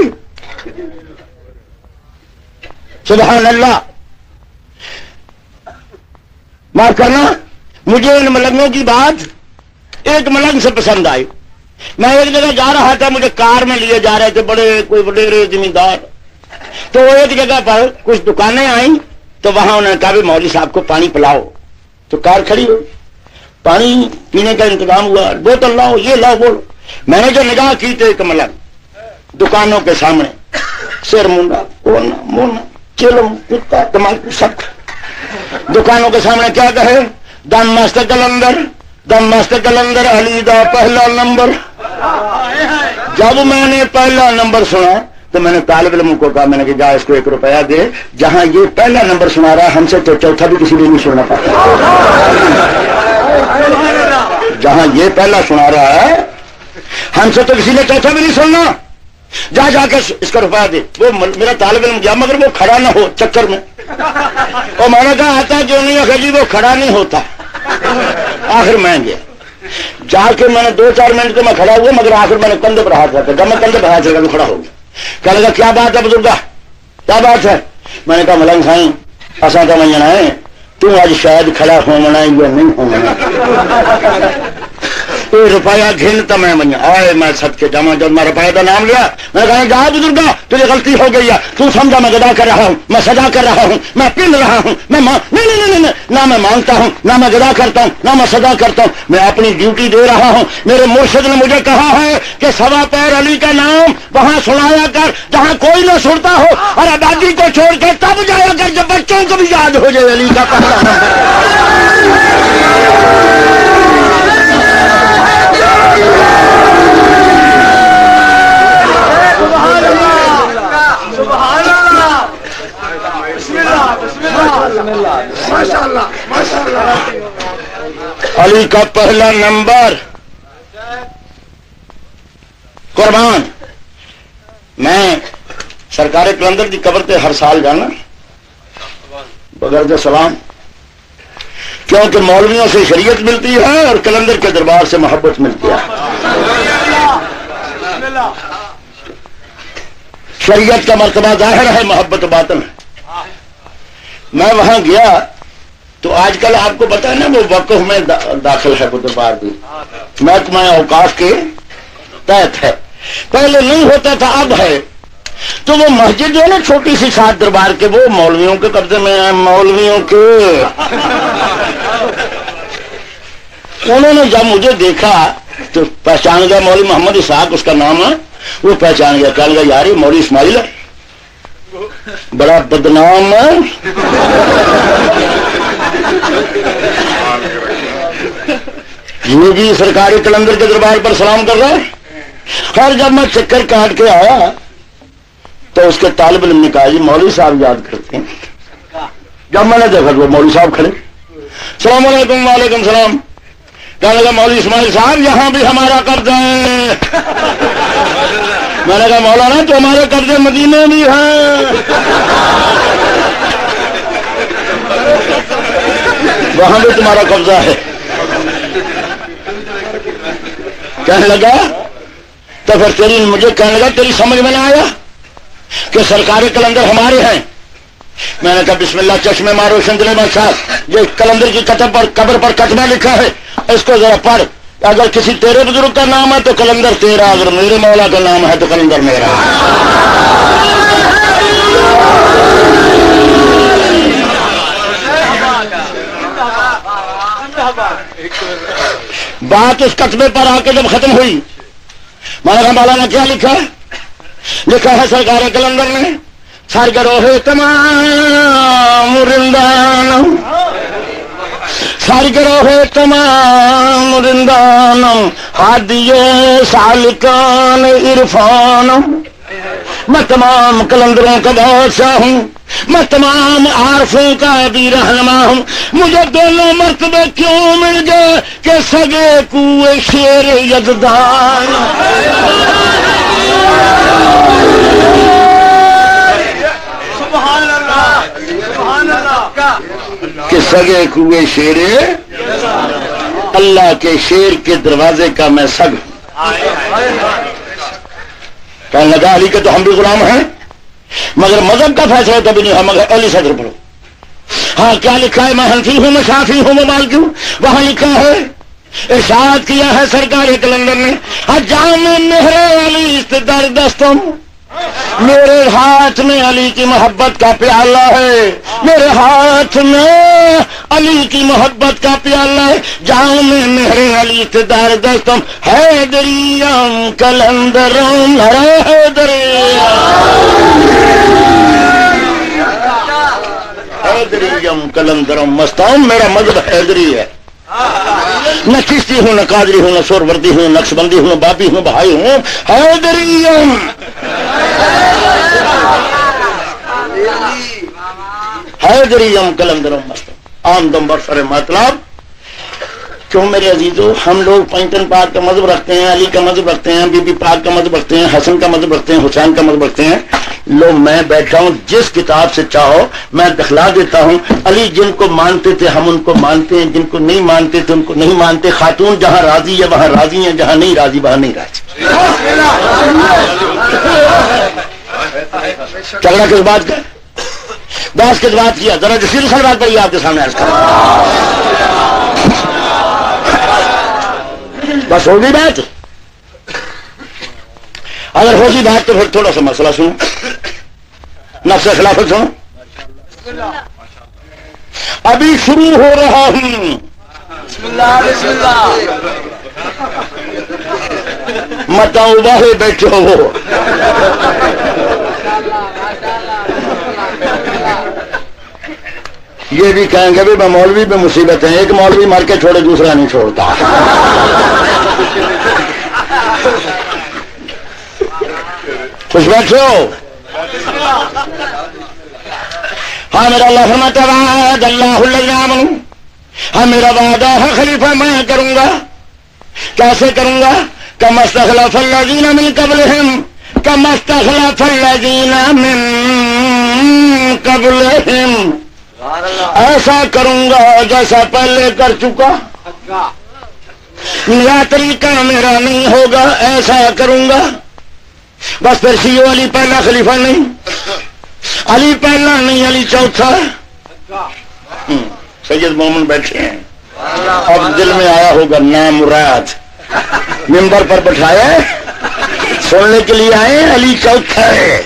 سبحان اللہ۔ معاف کرنا، مجھے ان ملنگوں کی بات ایک ملنگ سے پسند آئی۔ میں ایک جگہ جا رہا تھا، مجھے کار میں لیے جا رہے تھے کوئی وڈیرے زمیندار، تو ایک جگہ پر کچھ دکانیں آئیں تو وہاں انہوں نے کہا بھی مولوی صاحب کو پانی پلاؤ، تو کار کھڑی ہو، پانی پینے کا انتظام ہوا، بوتل لاؤ، یہ لاؤ بولو۔ میں نے جو نگاہ کی تو ایک ملنگ دکانوں کے سامنے سر منڈا کونا مونا چلم کتا تماکو سب دکانوں کے سامنے کیا کہے، دم مست کلندر، دم مست کلندر علی دا پہلا نمبر۔ جب میں نے پہلا نمبر سنا تو میں نے طالب علم کو کہا، میں نے کہا جا اس کو 1 روپیہ دے، جہاں یہ پہلا نمبر سنا رہا ہے ہم سے تو چوتھا بھی کسی نے نہیں سننا پاتا، جہاں یہ پہلا سنا رہا ہے ہم سے تو کسی نے چوتھا بھی نہیں سننا، جا جا کے اس کا روپیہ دے۔ وہ میرا طالب علم گیا مگر وہ کھڑا نہ ہو چکر میں، اور میں نے کہا آتا کیوں نہیں ہے جی وہ کھڑا نہیں ہوتا۔ آخر میں گیا، جا کے میں نے 2-4 منٹ تو میں کھڑا ہوا، مگر آخر میں نے کندھے پر ہاتھ رکھا، جب میں کندھے پر ہاتھ رکھا تو کھڑا ہو گیا۔ کہنے لگا کیا بات ہے بزرگا، کیا بات ہے؟ میں نے کہا ملنگ سائیں اصا تو منجنا ہے تو آج شاید کھڑا ہونا یا نہیں ہونا، روپیہ گھن تو میں منیا آئے میں سد کے جمع، جب میں روپیہ کا نام لیا میں نے کہا جا بزرگا تجھے غلطی ہو گئی ہے، تو سمجھا میں گدا کر رہا ہوں، میں سجا کر رہا ہوں، میں پن رہا ہوں، میں نہیں نہ میں مانگتا ہوں، نہ میں گدا کرتا ہوں، نہ میں سجا کرتا ہوں، میں اپنی ڈیوٹی دے رہا ہوں۔ میرے مرشد نے مجھے کہا ہے کہ سوا پیر علی کا نام وہاں سنایا کر جہاں کوئی نہ سنتا ہو، اور آبادی کو چھوڑ کے تب جایا کر جب بچوں کو بھی یاد ہو جائے علی کا پہلا نام۔ علی کا پہلا نمبر قربان۔ میں سرکار کلندر کی قبر تے ہر سال جانا بغیر سلام، کیونکہ مولویوں سے شریعت ملتی ہے اور کلندر کے دربار سے محبت ملتی ہے۔ شریعت کا مرتبہ ظاہر ہے، محبت باطن ہے۔ میں وہاں گیا تو آج کل آپ کو پتا ہے نا وہ وقف میں داخل ہے دربار بھی، محکمہ اوقاف کے تحت ہے، پہلے نہیں ہوتا تھا اب ہے۔ تو وہ مسجد جو ہے نا چھوٹی سی 7 دربار کے، وہ مولویوں کے قبضے میں ہے، مولویوں کے۔ انہوں نے جب مجھے دیکھا تو پہچان گیا، مولوی محمد اسحاق اس کا نام ہے، وہ پہچان گیا، کہنے لگا یار یہ مولوی اسماعیل ہے، بڑا بدنام ہے۔ یہ بھی سرکاری کلندر کے دربار پر سلام کر رہا ہے۔ خیر جب میں چکر کاٹ کے آیا تو اس کے طالب علم نے کہا جی مولوی صاحب یاد کرتے ہیں۔ جب میں نے دیکھا تو وہ مولوی صاحب کھڑے، السلام علیکم. وعلیکم السلام. کہنے لگا مولوی اسماعیل صاحب یہاں بھی ہمارا قبضہ ہے. میں نے کہا مولانا تو ہمارے قبضے مدینے بھی ہیں, وہاں بھی تمہارا قبضہ ہے. کہنے لگا تو پھر مجھے کہنے لگا تیری سمجھ میں نہ آیا کہ سرکاری کلندر ہمارے ہیں. میں نے کہا بسم اللہ چشمے مارو شندلے بادشاہ, یہ کلندر کی کتب پر قبر پر کتبہ لکھا ہے, اس کو ذرا پڑھ. اگر کسی تیرے بزرگ کا نام ہے تو کلندر تیرا, اگر میرے مولا کا نام ہے تو کلندر میرا. بات اس کتبے پر آ کے جب ختم ہوئی, میں نے کہا مولانا کیا لکھا ہے؟ لکھا ہے سرکار کلندر نے سرگروہ تمام رندانم, سرگروہ تمام رندانم ہادیے سالکان عرفانم. میں تمام کلندروں کا بادشاہ ہوں, میں تمام عارفوں کا بھی رہنما ہوں. مجھے دونوں مرتبے کیوں مل گئے کہ سگے کوئے شیر یزدان, کہ سگے کوئے شیر اللہ کے شیر کے دروازے کا میں سگ ہوں. کہنے لگا علی کے تو ہم بھی غلام ہیں, مگر مذہب کا فیصلہ تو بھی نہیں ہے, مگر علی صدر پڑھو. ہاں کیا لکھا ہے؟ میں حنفی ہوں, میں شافعی ہوں, میں مالکی ہوں. وہاں لکھا ہے, ارشاد کیا ہے سرکار کلندر نے, جام مہر علی استدار دستم, میرے ہاتھ میں علی کی محبت کا پیالہ ہے, میرے ہاتھ میں علی کی محبت کا پیالہ ہے. جام مہر علی استدار دستم حیدریم کلندرم حیدریم کلندرم مستم. میرا مذہب حیدری ہے, نہ چشتی ہوں, نہ قادری ہوں, نہ سوروردی ہوں, نقشبندی ہوں, بابی ہوں, بھائی ہوں, حیدریم. حیدریم کلندرم مستم. آمدم برسر مطلب کیوں میرے عزیزو, ہم لوگ پینتن پاک کا مذہب رکھتے ہیں, علی کا مذہب رکھتے ہیں, بی بی پاک کا مذہب رکھتے ہیں, حسن کا مذہب رکھتے ہیں, حسین کا مذہب رکھتے ہیں. لو میں بیٹھا ہوں, جس کتاب سے چاہو میں دکھلا دیتا ہوں. علی جن کو مانتے تھے ہم ان کو مانتے ہیں, جن کو نہیں مانتے تھے ان کو نہیں مانتے. خاتون جہاں راضی ہے وہاں راضی ہیں, جہاں نہیں راضی وہاں نہیں راضی. جھگڑا کس بات کا, بحث کس بات کیا؟ ذرا جسیر سر بات پر آپ کے سامنے عرض کریں. بس ہوگی بات, اگر ہوگی بات تو پھر تھوڑا سا مسئلہ سنو, نفس خلافت سنو. ابھی شروع ہو رہا ہوں, متاؤ باہے بیٹھے ہو. یہ بھی کہیں گے بھی میں مولوی پہ مصیبت ہے, ایک مولوی مر کے چھوڑے دوسرا نہیں چھوڑتا. خوش بیٹھے ہو؟ ہاں میرا اللہ فرماتا وعد اللہ الذین آمنوا, ہاں میرا وعدہ ہے خلیفہ میں کروں گا. کیسے کروں گا؟ کما استخلف الذین من قبلہم, کما استخلف الذین من قبلہم, ایسا کروں گا جیسا پہلے کر چکا. نیا طریقہ میرا نہیں ہوگا, ایسا کروں گا. بس پھر شیعو علی پہلا خلیفہ نہیں, علی پہلا نہیں, علی چوتھا. سید مومن بیٹھے ہیں, اب دل میں آیا ہوگا نام مراد, ممبر پر بٹھایا سننے کے لیے آئے, علی چوتھا ہے.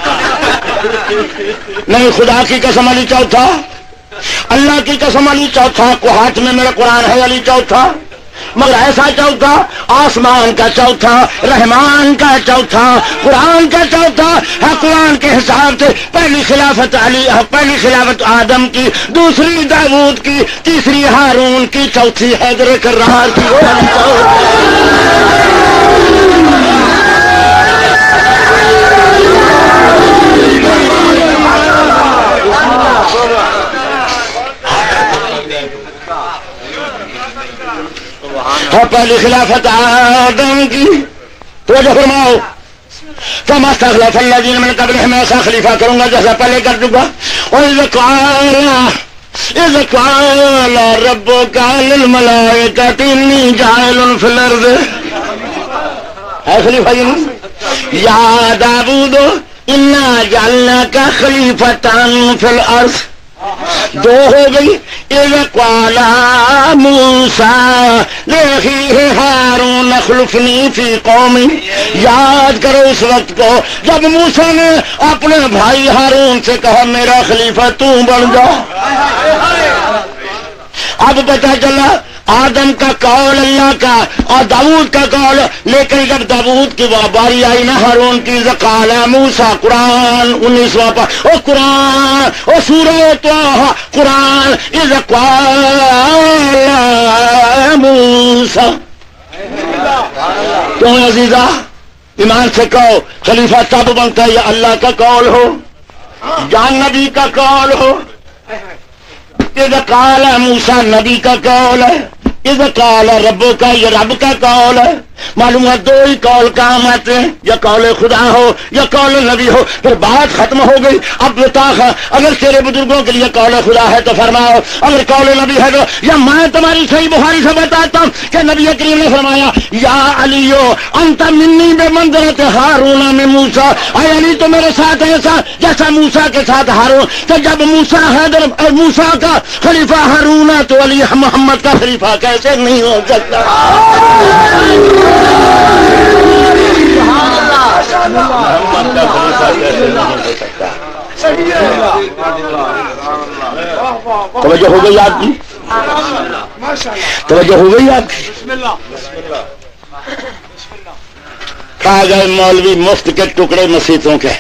نہیں, خدا کی قسم علی چوتھا, اللہ کی قسم علی چوتھا. کو ہاتھ میں میرا قرآن ہے, علی چوتھا. مگر ایسا چوتھا, آسمان کا چوتھا, رحمان کا چوتھا, قرآن کا چوتھا ہے. قرآن کے حساب سے پہلی خلافت علی, پہلی خلافت آدم کی, دوسری داؤد کی, تیسری ہارون کی, چوتھی حیدر کرار کی. پہلی خلافت آدم کی توجہ فرماؤ کما استخلف الذین من قبلہم ایسا خلیفہ کروں گا جیسا پہلے کر چکا اذ قال ربک للملائکۃ انی جاعل فی الارض ہے خلیفہ یا داؤد انا جعلناک خلیفۃ فی الارض دو ہو گئی اذ قال موسیٰ لأخیہ ہارون اخلفنی فی قومی یاد کرو اس وقت کو جب موسیٰ نے اپنے بھائی ہارون سے کہا میرا خلیفہ تو بن جا اب پتہ چلا آدم کا قول اللہ کا اور داؤد کا قول لیکن جب داؤد کی باری آئی نا ہارون کی قال موسیٰ قرآن 19واں پارہ او قرآن او سورہ طٰہٰ قرآن اذ قال موسیٰ کیوں عزیزہ ایمان سے کہو خلیفہ تب بنتا ہے یا اللہ کا قول ہو جان نبی کا قول ہو اذ قال موسیٰ نبی کا قول ہے اذ قال ربو کا یہ رب کا قول ہے معلوم ہے دو ہی قول کام آتے ہیں یا قول خدا ہو یا قول نبی ہو پھر بات ختم ہو گئی اب بتا اگر تیرے بزرگوں کے لیے قول خدا ہے تو فرماؤ اگر قول نبی ہے تو یا میں تمہاری صحیح بخاری سے بتاتا ہوں کہ نبی کریم نے فرمایا یا علیو انت منی بمنزلۃ ہارون من موسیٰ اے علی تو میرے ساتھ ایسا جیسا موسیٰ کے ساتھ ہارون تو جب موسیٰ حیدر اور موسیٰ کا خلیفہ ہارون تو علی محمد کا خلیفہ کیسے نہیں ہو سکتا محمد کا خلیفہ کیسے نہیں ہو سکتا توجہ ہو گئی آپ کی توجہ ہو گئی آپ کی کھا گئے مولوی مفت کے ٹکڑے مسیحوں کے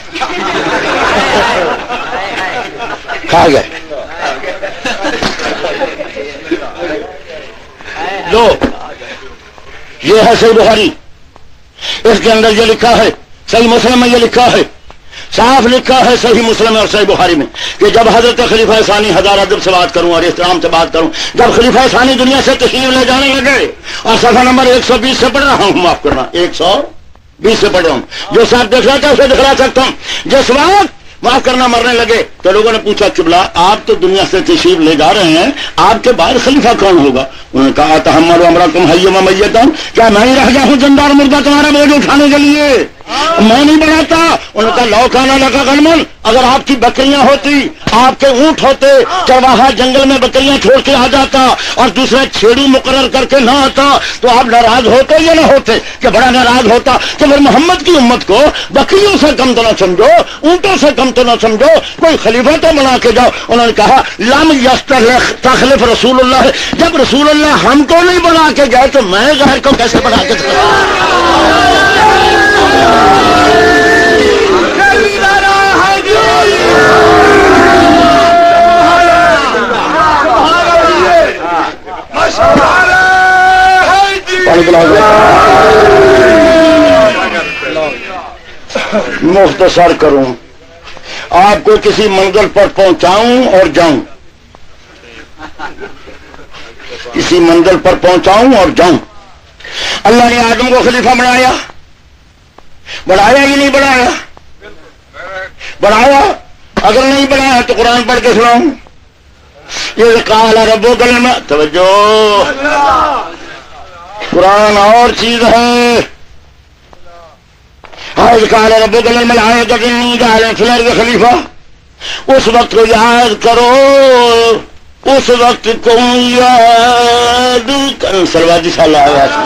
کھا گئے دو یہ ہے صحیح بخاری اس کے اندر یہ لکھا ہے صحیح مسلم میں یہ لکھا ہے صاف لکھا ہے صحیح مسلم اور صحیح بخاری میں کہ جب حضرت خلیفہ ثانی ہزار ادب سے بات کروں اور احترام سے بات کروں جب خلیفہ ثانی دنیا سے تشریف لے جانے لگے اور صفحہ نمبر 120 سے پڑھ رہا ہوں معاف کرنا 120 سے پڑھ رہا ہوں جو صاحب دیکھ رہا تھا اسے دکھلا سکتا ہوں جس وقت معاف کرنا مرنے لگے تو لوگوں نے پوچھا قبلہ آپ تو دنیا سے تشریف لے جا رہے ہیں آپ کے بعد خلیفہ کون ہوگا انہوں نے کہا تحمل امرکم حی و میتا کیا میں ہی رہ گیا ہوں زندہ اور مردہ تمہارا بوجھ اٹھانے کے لیے میں نہیں بڑھاتا انہوں نے کہا لو کانا لگا غنمن اگر آپ کی بکریاں ہوتی آپ کے اونٹ ہوتے چرواہا جنگل میں بکریاں چھوڑ کے آ جاتا اور دوسرا چھیڑو مقرر کر کے نہ آتا تو آپ ناراض ہوتے یا نہ ہوتے کہ بڑا ناراض ہوتا کہ پھر محمد کی امت کو بکریوں سے کم تو نہ سمجھو اونٹوں سے کم تو نہ سمجھو کوئی خلیفہ تو بنا کے جاؤ انہوں نے کہا لم یستخلف رسول اللہ جب رسول اللہ ہم کو نہیں بنا کے گئے تو میں غیر کو کیسے بنا کے مختصر کروں آپ کو کسی منزل پر پہنچاؤں اور جاؤں کسی منزل پر پہنچاؤں اور جاؤں اللہ نے آدم کو خلیفہ بنایا بڑھایا ہی نہیں بڑھایا بڑھایا اگر نہیں بڑھایا تو قرآن پڑھ کے سناؤں یہ قال ربک توجہ قرآن اور چیز ہے قال ربک للملائکۃ انی جاعل فی الارض خلیفہ اس وقت کو یاد کرو اس وقت کو یاد کرو سلواتی صلی اللہ علیہ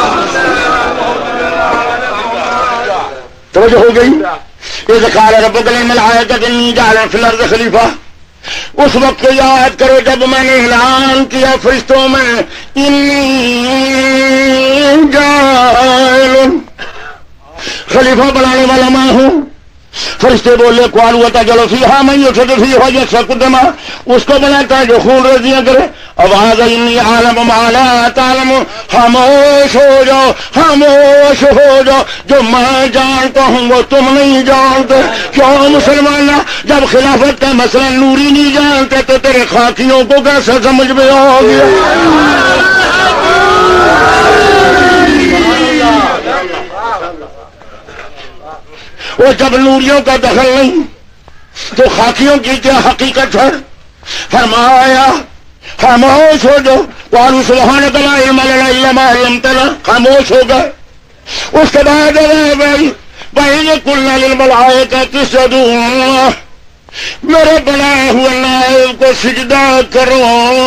توجہ ہو گئی اذ قال ربک للملائکۃ انی جاعل فی الارض خلیفہ اس وقت کو یاد کرو جب میں نے اعلان کیا فرشتوں میں انی جاعل خلیفہ بنانے والا میں ہوں فرشتے بولے قالوا تجعل فیہا من یفسد فیہا ویسفک الدماء اس کو بناتا ہے جو خون ریزیاں کرے آواز انی عالم ما لا تعلمون خاموش ہو جاؤ خاموش ہو جاؤ جو میں جانتا ہوں وہ تم نہیں جانتے کیوں مسلمان جب خلافت کا مسئلہ نوری نہیں جانتے تو تیرے خاکیوں کو کیسے سمجھ میں آ گیا وہ جب نوریوں کا دخل نہیں تو خاکیوں کی کیا حقیقت ہے؟ فرمایا خاموش ہو جاؤ، قالوا سبحانک لا علم لنا الا ما علمتنا، خاموش ہو گئے. اس کے بعد بھائی قلنا للملائکۃ اسجدوا، میرے بنائے ہوئے نائب کو سجدہ کرو،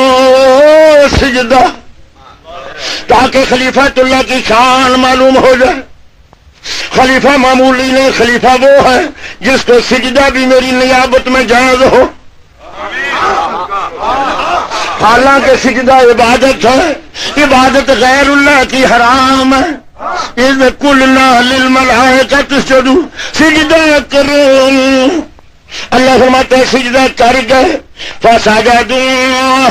سجدہ، تاکہ خلیفۃ اللہ کی شان معلوم ہو جائے. خلیفہ معمولی نہیں، خلیفہ وہ ہے جس کو سجدہ بھی میری نیابت میں جائز ہو. حالانکہ سجدہ عبادت ہے، عبادت غیر اللہ کی حرام ہے. اذ قلنا للملائکۃ اسجدوا، سجدہ کرو. اللہ فرماتا ہے سجدہ کر گئے، فسجدوا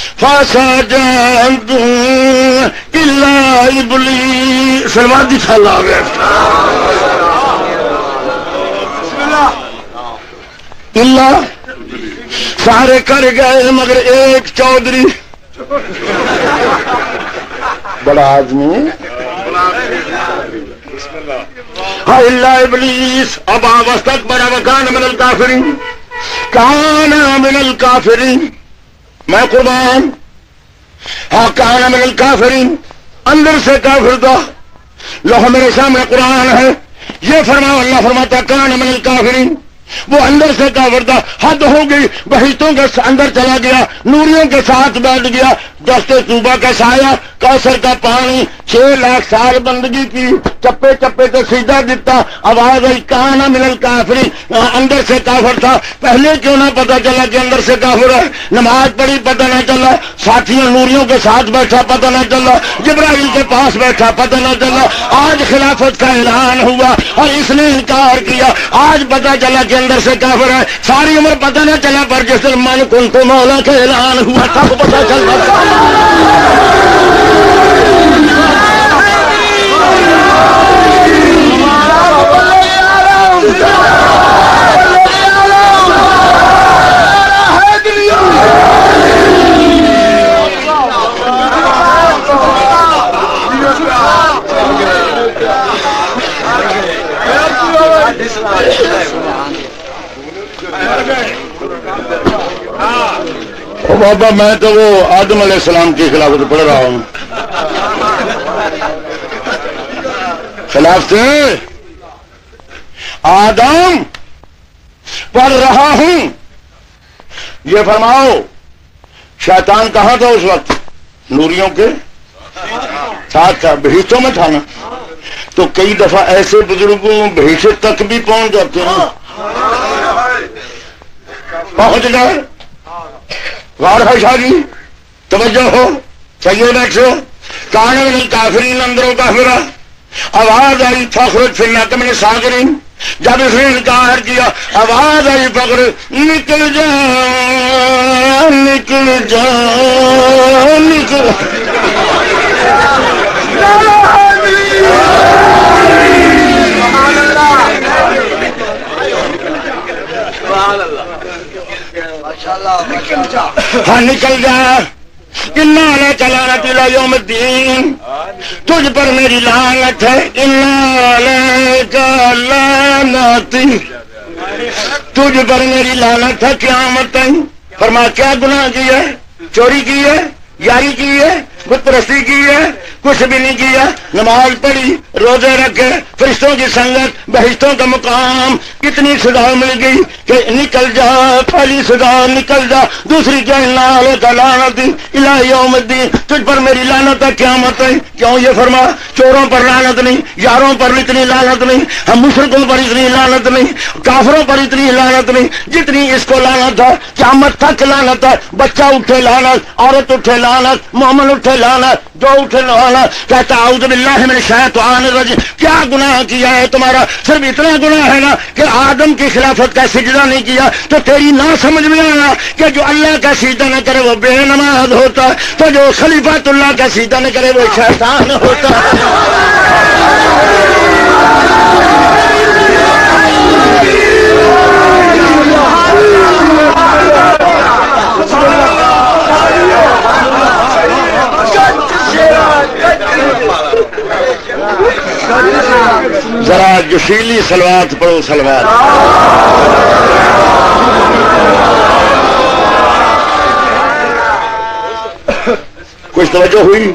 الا ابلیس. سلمان دی چھال آ گیا. اللہ سارے کر گئے مگر ایک چودھری بڑا آدمی ہاں اللہ ابلیس ابا واستکبر وکان من الکافرین، کان من الکافرین. میں قربان، ہاں کان من الکافرین، اندر سے کافر تھا. لوہ میرے سامنے قرآن ہے، یہ فرماؤ اللہ فرماتا کان من الکافرین، وہ اندر سے کافر تھا. حد ہو گئی، بہشتوں کے اندر چلا گیا، نوریوں کے ساتھ بیٹھ گیا، دست طوبہ کا سایہ، کوثر کا پانی، 6 لاکھ سال بندگی کی، چپے چپے تو سجدہ دیتا. آواز آئی کان من الکافرین، اندر سے کافر تھا. پہلے کیوں نہ پتا چلا کہ اندر سے کافر ہے؟ نماز پڑھی پتہ نہ چلا، ساتھیوں نوریوں کے ساتھ بیٹھا پتہ نہ چلا، جبرائیل کے پاس بیٹھا پتہ نہ چلا. آج خلافت کا اعلان ہوا اور اس نے انکار کیا، آج پتہ چلا کہ اندر سے کافر ہے. ساری عمر پتہ نہ چلا، پر جس دن من کنت مولا کا اعلان ہوا تب پتہ چلتا. بابا میں تو وہ آدم علیہ السلام کی خلافت پڑھ رہا ہوں. خلاف سے آدم پڑھ رہا ہوں. یہ فرماؤ شیطان کہاں تھا اس وقت؟ نوریوں کے ساتھ تھا، بہشتوں میں تھا نا. تو کئی دفعہ ایسے بزرگوں بہشت تک بھی پہنچ جاتے ہیں. پہنچ گئے. غور ہے شاہ جی، توجہ ہو، چاہیے بیٹھو. کان من الکافرین، اندروں کافرہ. آواز آئی فخرج فی النار من الصاغرین، جب اس نے انکار کیا آواز آئی فخر نکل جا نکل جا نکل. ہاں نکل جا. انا علیک لعنت الی یوم الدین، تجھ پر میری لعنت ہے. انا علیک لعنت، تجھ پر میری لعنت ہے قیامت تک. فرمایا کیا گناہ کیا ہے؟ چوری کی ہے، یاری کی ہے، بت پرستی کی ہے؟ کچھ بھی نہیں کیا. نماز پڑھی، روزے رکھے، فرشتوں کی سنگت، بہشتوں کا مقام. کتنی سزا مل گئی کہ نکل جا. پہلی سزا نکل جا، دوسری کیا انا علیک لعنت الی یوم الدین، تجھ پر میری لعنت ہے قیامت ہے. کیوں یہ فرما؟ چوروں پر لعنت نہیں، یاروں پر اتنی لعنت نہیں، ہم مشرکوں پر اتنی لعنت نہیں، کافروں پر اتنی لعنت نہیں جتنی اس کو لعنت ہے. قیامت تک لعنت ہے. بچہ اٹھے لعنت، عورت اٹھے لعنت، مومن اٹھے لعنت، جو اٹھے لعنت. کہتا اعوذ باللہ من الشیطان الرجیم. کیا گناہ کیا ہے تمہارا؟ صرف اتنا گناہ ہے نا کہ آدم کی خلافت کا سجدہ نہیں کیا. تو تیری نہ سمجھ میں آنا کہ جو اللہ کا سجدہ نہ کرے وہ بے نماز ہوتا ہے، تو جو خلیفۃ اللہ کا سجدہ نہ کرے وہ شیطان ہوتا ہے. ذرا جوشیلی صلوات پڑھو صلوات. کچھ توجہ ہوئی؟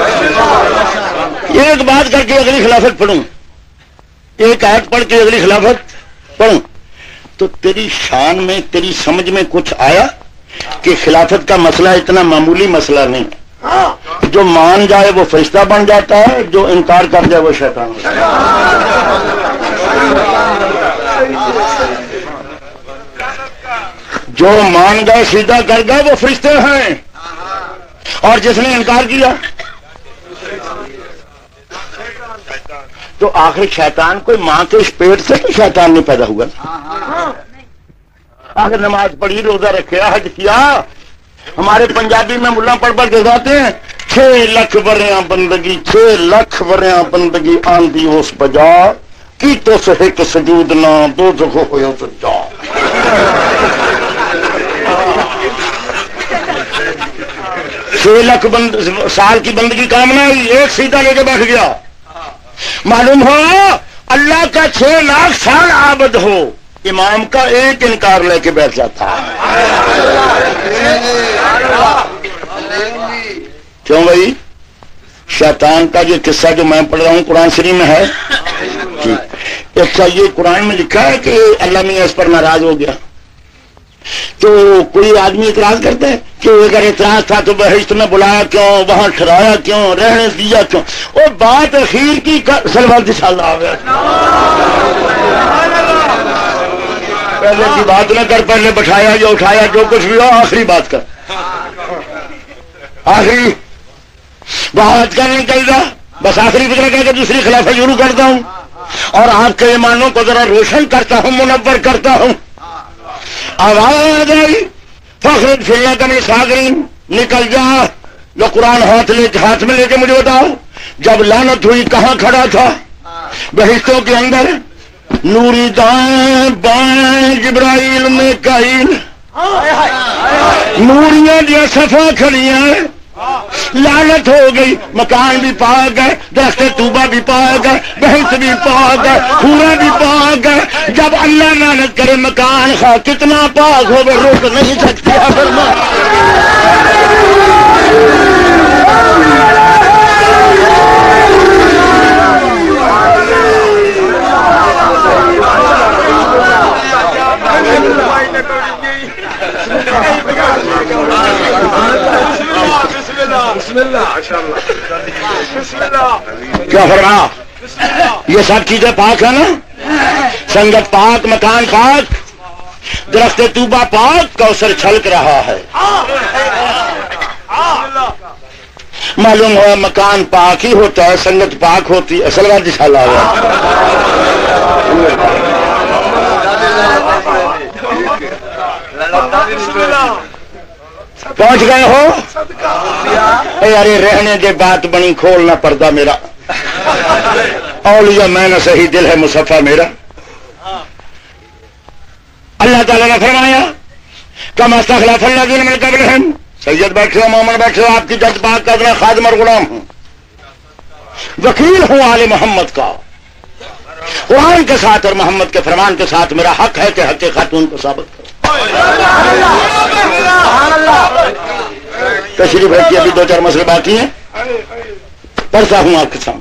ایک بات کر کے اگلی خلافت پڑھوں، ایک آیت پڑھ کے اگلی خلافت پڑھوں تو تیری شان میں تیری سمجھ میں کچھ آیا کہ خلافت کا مسئلہ اتنا معمولی مسئلہ نہیں. جو مان جائے وہ فرشتہ بن جاتا ہے، جو انکار کر جائے وہ شیطان ہوتا ہے. جو مان گئے سیدھا کر گئے وہ فرشتے ہیں، اور جس نے انکار کیا تو آخر شیطان کوئی ماں کے اس پیٹ سے تو شیطان نہیں پیدا ہوا. آخر نماز پڑھی، روزہ رکھے، حج کیا. ہمارے پنجابی میں ملا پڑھ پڑھ کے جاتے ہیں 6 لاکھ وریاں بندگی، 6 لاکھ وریاں بندگی آندھی اس بجا کی تو سہک سجود نہ دو جگہ ہو تو جا. 6 لاکھ سال کی بندگی کام نہ ہوئی، ایک سیدھا لے کے بیٹھ گیا. معلوم ہو اللہ کا 6 لاکھ سال عابد ہو، امام کا ایک انکار لے کے بیٹھ جاتا ہے. کیوں بھائی؟ شیطان کا یہ قصہ جو میں پڑھ رہا ہوں قرآن شریف میں ہے. اچھا، یہ قرآن میں لکھا ہے کہ اللہ میاں اس پر ناراض ہو گیا. تو کوئی آدمی اعتراض کرتا ہے کہ اگر اعتراض تھا تو بہشت میں بلایا کیوں، وہاں ٹھہرایا کیوں، رہنے دیا کیوں؟ وہ بات اخیر کی سلوات انشاءاللہ آ گیا. پہلے کی بات نہ کر، پہلے بٹھایا جو اٹھایا جو کچھ بھی ہو آخری بات کر. آخری بات کا نہیں کہے گا، بس آخری فکر کہہ کے دوسری خلافت شروع کرتا ہوں اور آپ کے ایمانوں کو ذرا روشن کرتا ہوں، منور کرتا ہوں. آواز آئی فخر فلنا کا میں ساگرین، نکل جا. جو قرآن ہاتھ میں لے کے مجھے بتاؤ، جب لعنت ہوئی کہاں کھڑا تھا؟ بہشتوں کے اندر. نوری دائیں بائیں جبرائیل میکائیل، نوریاں دیا صفا کھڑیاں. لعنت ہو گئی، مکان بھی پاک ہے، درخت توبہ بھی پاک ہے، بہشت بھی پاک ہے، پورا بھی پاک ہے. جب اللہ لعنت کرے مکان خواہ کتنا پاک ہو وہ روک نہیں سکتی. کیا فرما؟ یہ سب چیزیں پاک ہے نا؟ سنگت پاک، مکان پاک، درخت توبہ پاک، کوثر چھلک رہا ہے. معلوم ہوا مکان پاک ہی ہوتا ہے، سنگت پاک ہوتی ہے. اصل بات انشاءاللہ پہنچ گئے ہو. ارے رہنے دے بات بنی، کھولنا پردہ میرا. اولیاء میں نہ صحیح دل ہے مصفہ میرا. اللہ تعالیٰ نے فرمایا کما استخلف الذین من قبلہم. سید بیٹھے ہو، مومن بیٹھے ہو، آپ کی جد پاک کا اتنا خادم اور غلام ہوں، وکیل ہوں آل محمد کا. قرآن کے ساتھ اور محمد کے فرمان کے ساتھ میرا حق ہے کہ حق خاتون کو ثابت کرو. تشریف ہے کہ ابھی 2-4 مسئلے باقی ہیں، پڑھتا ہوں آپ کے سامنے.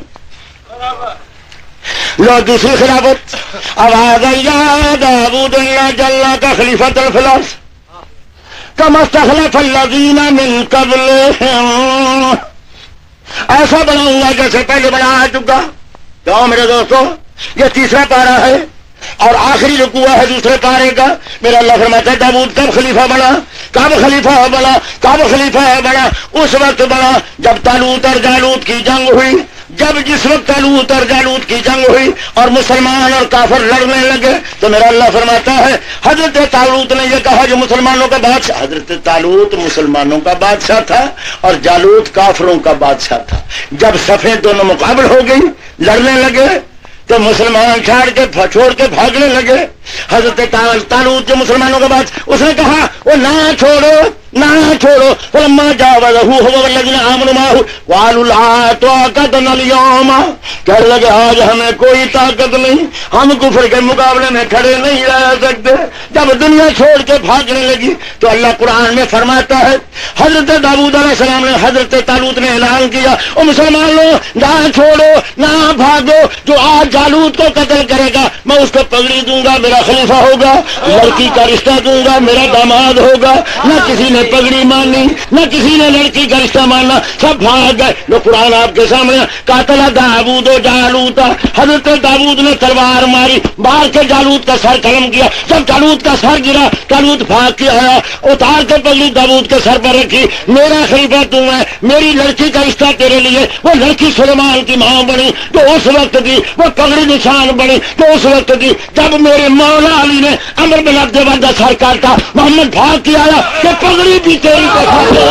لو دوسری خلافت. آواز یا داؤد اللہ جل کا خلیفۃ الفلاس کما استخلف الذین من قبلہم. ایسا بناؤں گا جیسے پہلے بنایا چکا. کیوں میرے دوستو؟ یہ تیسرا پارہ ہے اور آخری رکوع ہے دوسرے پارے کا. میرا اللہ فرماتا ہے داؤد کب خلیفہ بنا؟ کب خلیفہ بنا؟ کب خلیفہ بنا؟ اس وقت بنا جب طالوت اور جالوت کی جنگ ہوئی. جس وقت طالوت اور جالوت کی جنگ ہوئی اور مسلمان اور کافر لڑنے لگے تو میرا اللہ فرماتا ہے حضرت طالوت نے یہ کہا جو مسلمانوں کا بادشاہ. حضرت طالوت مسلمانوں کا بادشاہ تھا اور جالوت کافروں کا بادشاہ تھا. جب صفیں دونوں مقابل ہو گئی، لڑنے لگے تو مسلمان چھوڑ کے بھاگنے لگے. حضرت طالوت جو مسلمانوں کا بادشاہ، اس نے کہا وہ نہ چھوڑو، نہ چھوڑو فلما جاوزہ هو والذین آمنوا معه قالوا لا طاقت لنا اليوم، کہنے لگے آج ہمیں کوئی طاقت نہیں، ہم کفر کے مقابلے میں کھڑے نہیں رہ سکتے۔ جب دنیا چھوڑ کے بھاگنے لگی تو اللہ قرآن میں فرماتا ہے حضرت داؤد علیہ السلام نے حضرت طالوت نے اعلان کیا او مسلمان لوگ نہ چھوڑو نہ بھاگو، جو آج جالوت کو قتل کرے گا میں اس کو پگڑی دوں گا، میرا خلیفہ ہوگا، لڑکی کا رشتہ دوں گا، میرا داماد ہوگا۔ نہ کسی نے پگڑی مانی، نہ کسی نے لڑکی کا رشتہ ماننا، سب بھاگ گئے۔ جو قرآن آپ کے سامنے قاتل داؤد و جالوت، حضرت داؤد نے تلوار ماری، مار کے جالوت کا سر قلم کیا، جب جالوت کا سر گرا جالوت بھاگ کے آیا، اتار کے پگڑی داؤد کے سر پر رکھی، میرا خلیفہ تو ہے، میری لڑکی کا رشتہ تیرے لیے۔ وہ لڑکی سلیمان کی ماں بنی جو اس وقت کی، وہ پگڑی نشان بنی جو اس وقت کی۔ جب میرے مولا علی نے عمر بن عبد العزیز کا سر کاٹا، محمد بھاگ کے آیا کہ پگڑی بھی تیری کو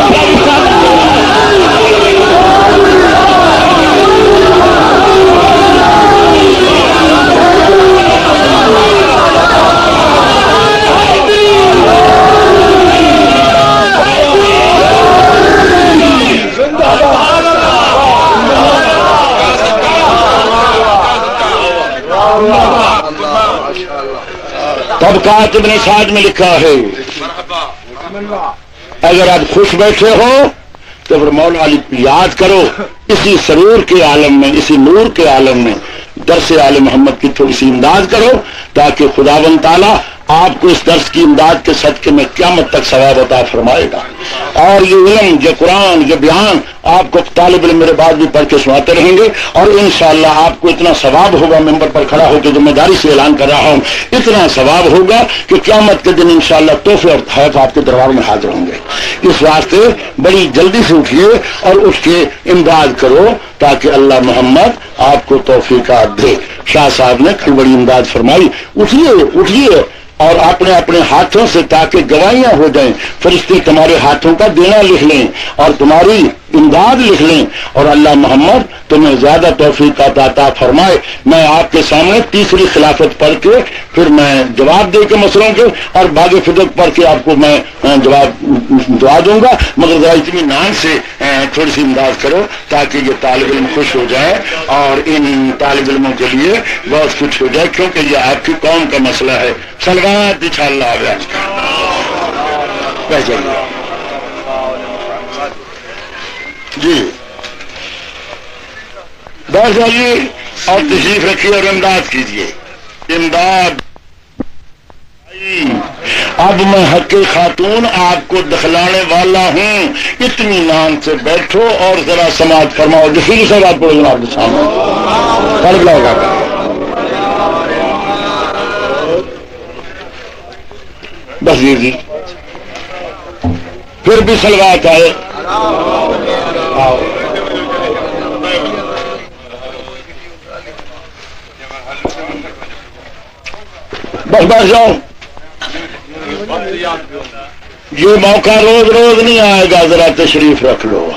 طبقات ابن سعد میں لکھا ہے اگر آپ خوش بیٹھے ہو تو پھر مولا علی یاد کرو، اسی سرور کے عالم میں، اسی نور کے عالم میں درس آل محمد کی تھوڑی سی امداد کرو تاکہ خداوند تعالیٰ آپ کو اس درس کی امداد کے صدقے میں قیامت تک ثواب عطا فرمائے گا۔ اور یہ علم، یہ قرآن، یہ بیان آپ کو طالب علم میرے بعد بھی پڑھ کے سناتے رہیں گے، اور انشاءاللہ آپ کو اتنا ثواب ہوگا، ممبر پر کھڑا ہو کے ذمہ داری سے اعلان کر رہا ہوں، اتنا ثواب ہوگا کہ قیامت کے دن انشاءاللہ تحفے اور تحائف آپ کے دربار میں حاضر ہوں گے۔ اس واسطے بڑی جلدی سے اٹھیے اور اٹھ کے امداد کرو تاکہ اللہ محمد آپ کو توفیقات دے۔ شاہ صاحب نے کل بڑی امداد فرمائی، اٹھیے اٹھیے اور اپنے اپنے ہاتھوں سے تاکہ گواہیاں ہو جائیں، فرشتے تمہارے ہاتھوں کا دینا لکھ لیں اور تمہاری امداد لکھ لیں، اور اللہ محمد تمہیں زیادہ توفیق عطا فرمائے۔ میں آپ کے سامنے تیسری خلافت پڑھ کے پھر میں جواب دے کے مسئلوں کے اور باغ فدق پڑھ کے آپ کو میں جواب دعا دوں گا، مگر ذرا اطمینان سے تھوڑی سی امداد کرو تاکہ یہ طالب علم خوش ہو جائے اور ان طالب علموں کے لیے بہت کچھ ہو جائے، کیونکہ یہ آپ کی قوم کا مسئلہ ہے۔ سلوات انشاءاللہ آج کا جی بس جائیے اور تشریف رکھیے اور امداد کیجیے۔ امداد اب میں حق خاتون آپ کو دکھلانے والا ہوں، اطمینان سے بیٹھو اور ذرا سماعت فرماؤ۔ جو پھر سے بات پڑھو آپ کے سامنے پڑھ لائے گا بس جی پھر بھی سلوات آئے۔ بس بس جاؤ، یہ موقع روز روز نہیں آئے گا، ذرا تشریف رکھ لو۔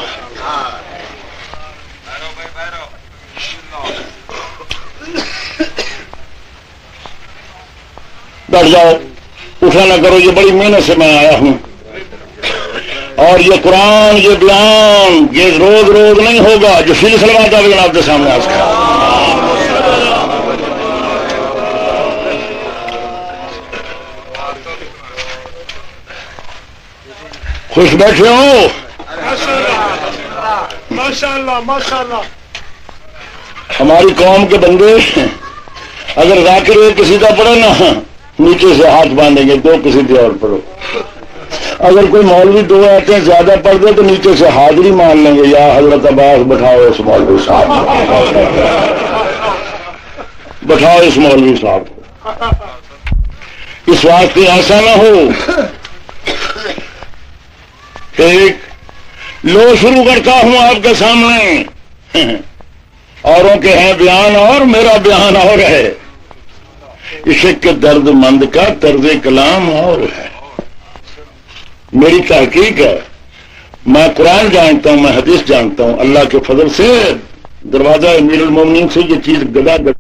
بیٹھ جاؤ، اٹھا نہ کرو، یہ بڑی محنت سے میں آیا ہوں، اور یہ قرآن، یہ بیان، یہ روز روز نہیں ہوگا۔ جو سلسلہ تھا جناب کے سامنے آج کا خوش بیٹھے ہو؟ ماشاءاللہ ماشاءاللہ۔ ہماری قوم کے بندے اگر ذاکر ایک کسی کا پڑھے نا، نیچے سے ہاتھ باندھیں گے، دو کسی بھی اور پڑھو۔ اگر کوئی مولوی دو آتے ہیں زیادہ پڑھ دے تو نیچے سے حاضری مان لیں گے، یا حضرت عباس بٹھاؤ اس مولوی صاحب، بٹھاؤ اس مولوی صاحب کو۔ اس واسطے ایسا نہ ہو کہ لو شروع کرتا ہوں آپ کے سامنے، اوروں کے ہیں بیان اور میرا بیان اور ہے، عشق کے درد مند کا طرز کلام اور ہے۔ میری تحقیق ہے، میں قرآن جانتا ہوں، میں حدیث جانتا ہوں، اللہ کے فضل سے دروازہ امیر المومنین سے یہ چیز گدا